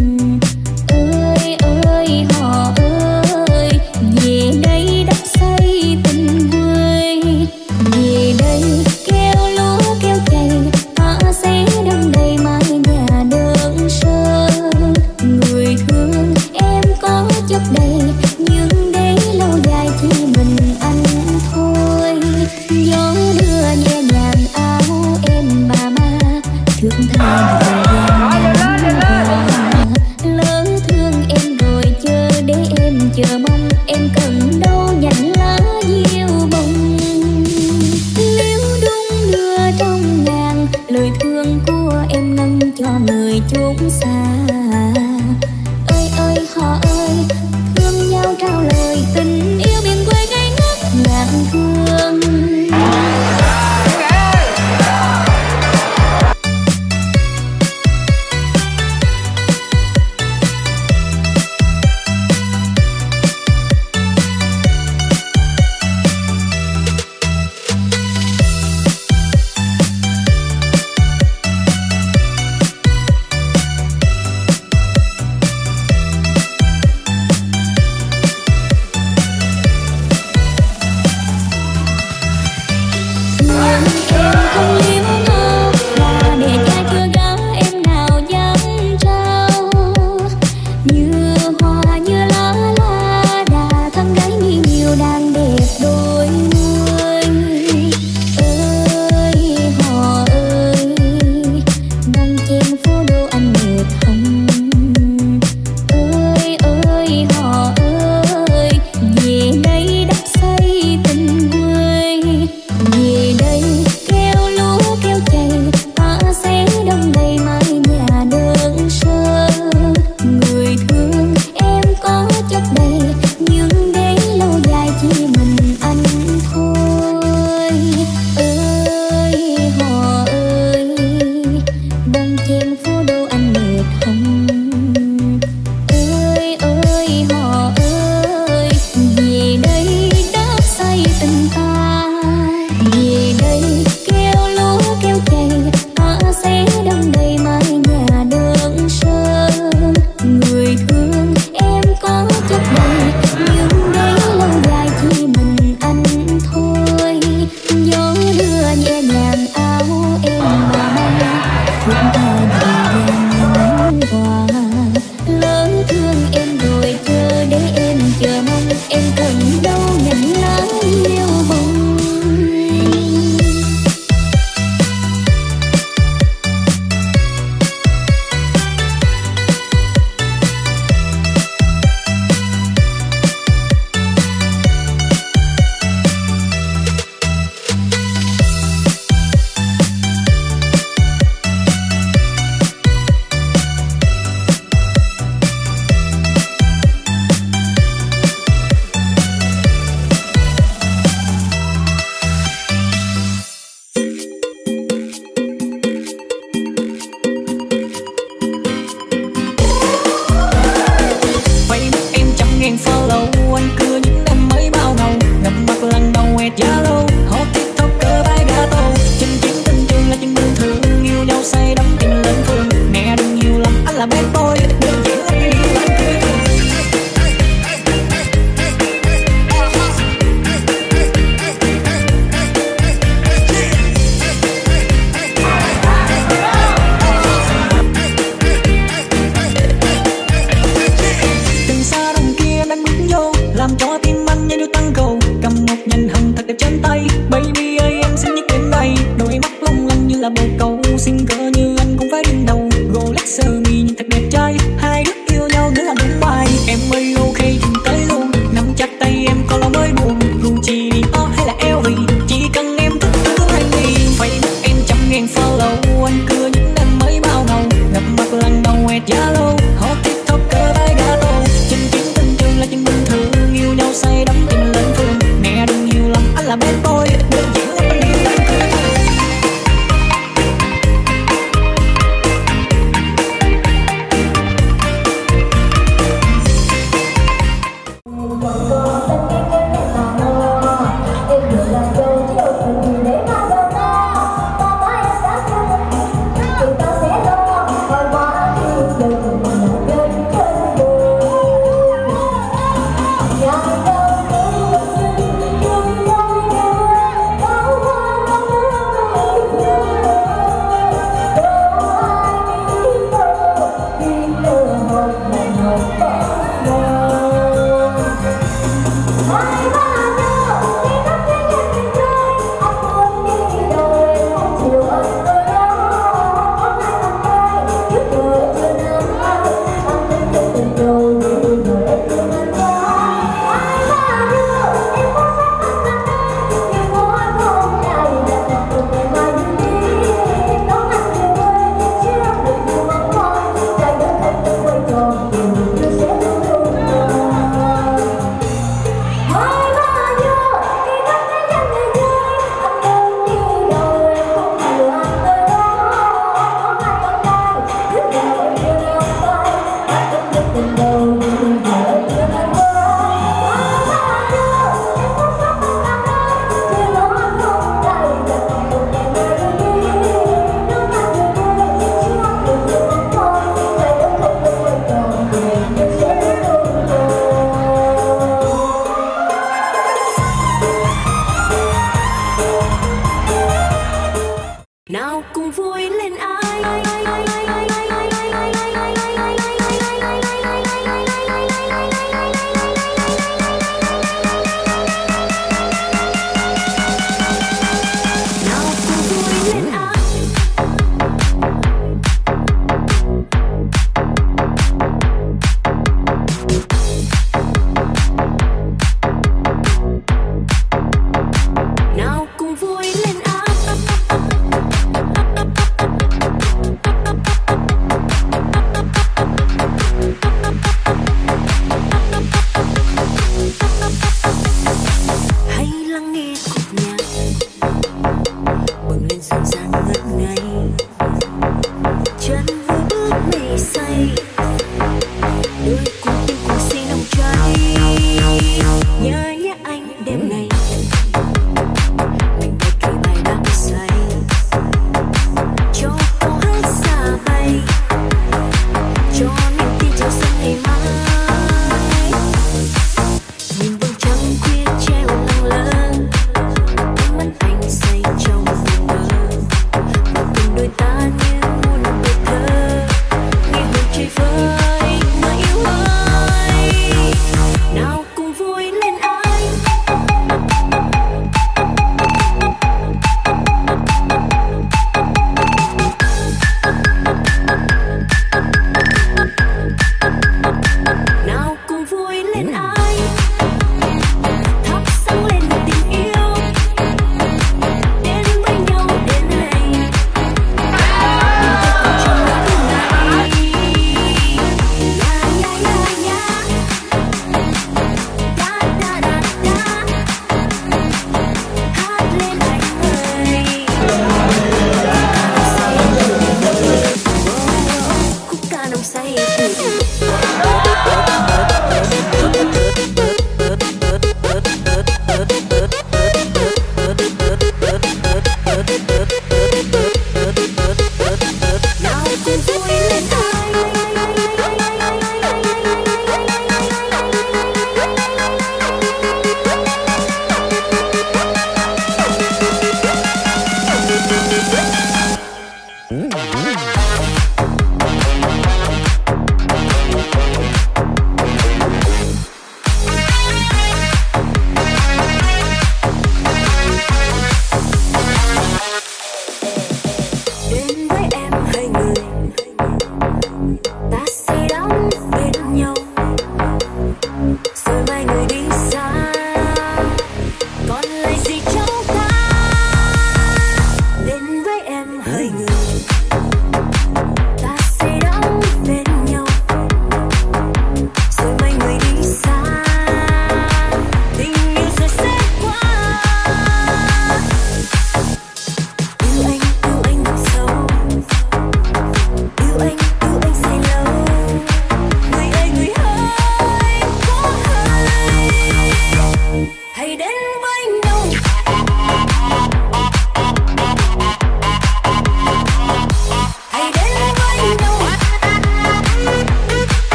Ơi ơi họ ơi, về đây đắp xây tình quê. Về đây kêu lúa kêu chày, ta sẽ đâm đầy mái nhà đơn sơ. Người thương em có chất đầy, nhưng để lâu dài chỉ mình anh thôi. Gió đưa nhẹ nhàng áo em bà ma, thước tha lỡ thương em rồi chờ để em chờ mong. Em cần đâu nhành lá diêu bông, liễu đung đưa trong ngàn lời thương của em nâng cho người chốn xa. Ơi ơi họ ơi, thương nhau trao lời tình yêu miền quê ngây ngất ngàn thương. lần đâu nhận nắng yêu bồng.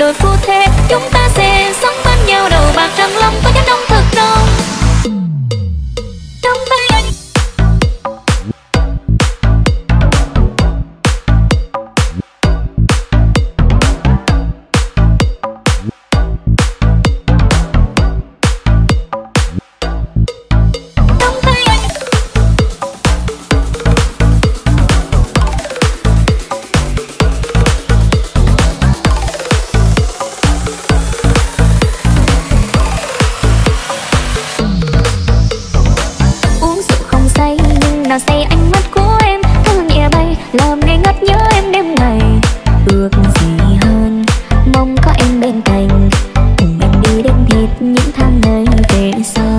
đôi phu thê. Chúng ta sẽ sống bên nhau đầu bạc trăng long, có nhớ đông thật đâu. Trong tay anh nào say ánh mắt của em, thương nhẹ bay làm ngây ngất nhớ em đêm ngày. Ước gì hơn mong có em bên cạnh, cùng em đi đến hết những tháng ngày về sau.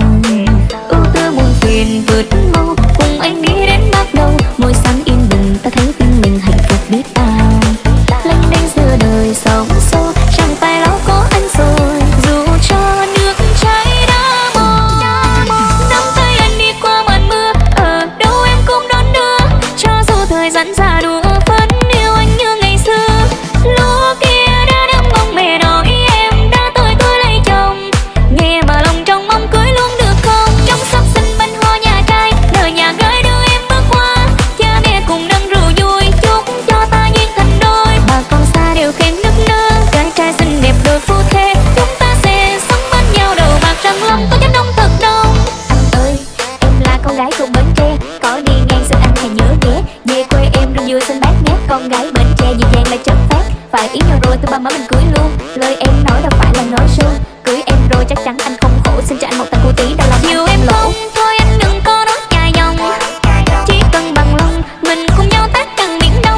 Ưu tư buồn phiền vượt mau, cùng anh đi đến bắt đầu. Môi sáng yên bình ta thấy tim mình hạnh phúc biết bao. Lênh đênh giữa đời sóng xô, chẳng tay lão có anh rồi. Dù cho nước cháy đã mòn, nắm tay anh đi qua màn mưa. Ở đâu em cũng đón đưa, cho dù thời gian già đùa vẫn yêu anh như ngày xưa. Lúa kia đã đâm bông mẹ nói em đã tuổi tôi lấy chồng, nghe mà lòng trong mong cưới luôn được không. Trong sắp xinh bên hoa nhà trai, đời nhà gái đưa em bước qua. Cha mẹ cùng nâng rượu vui chúc cho ta duyên thành đôi. Bà con xa đều khen nức nơ, gái trai xinh đẹp đôi phu thê. Chúng ta sẽ sống bên nhau đầu bạc trăng long, có nhớ đông thật đâu. Anh ơi, em là con gái cùng Bến Tre, có đi ngang xin anh hãy nhớ ghé. Về quê em rừng dừa xinh bát ngát, con gái Bến Tre dịu dàng là chất phát. Phải ý nhau rồi từ ba má mình cưới luôn, lời em nói đâu phải là nói suông. Cưới em rồi chắc chắn anh không khổ, xin cho anh một tầng cô tí đau lòng chiều em không. Thôi anh đừng có nói dài dòng, chỉ cần bằng lòng mình cùng nhau tác cần biển đông.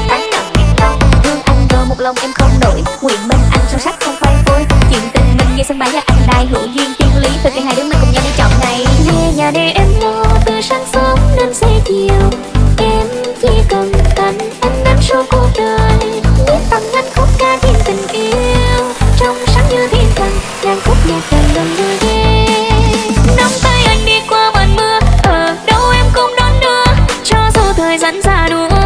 Thương anh rồi một lòng em không đổi, nguyện bên anh sâu sắc không phai phôi. Chuyện tình mình như sân bãi và anh đài hữu duyên tiên lý, từ ngày hai đứa mình cùng nhau đi chọn ngày. Về nhà để em lo từ sáng sớm đến say chiều, em chỉ cần cạnh anh đến suốt cuộc đời. Biết tâm anh khúc ca thiên tình yêu, trong sáng như thiên thần ngàn khúc nhạc đàn đần đưa ghé. Nắm tay anh đi qua màn mưa, ở đâu em cũng đón đưa, cho dù thời gian già đùa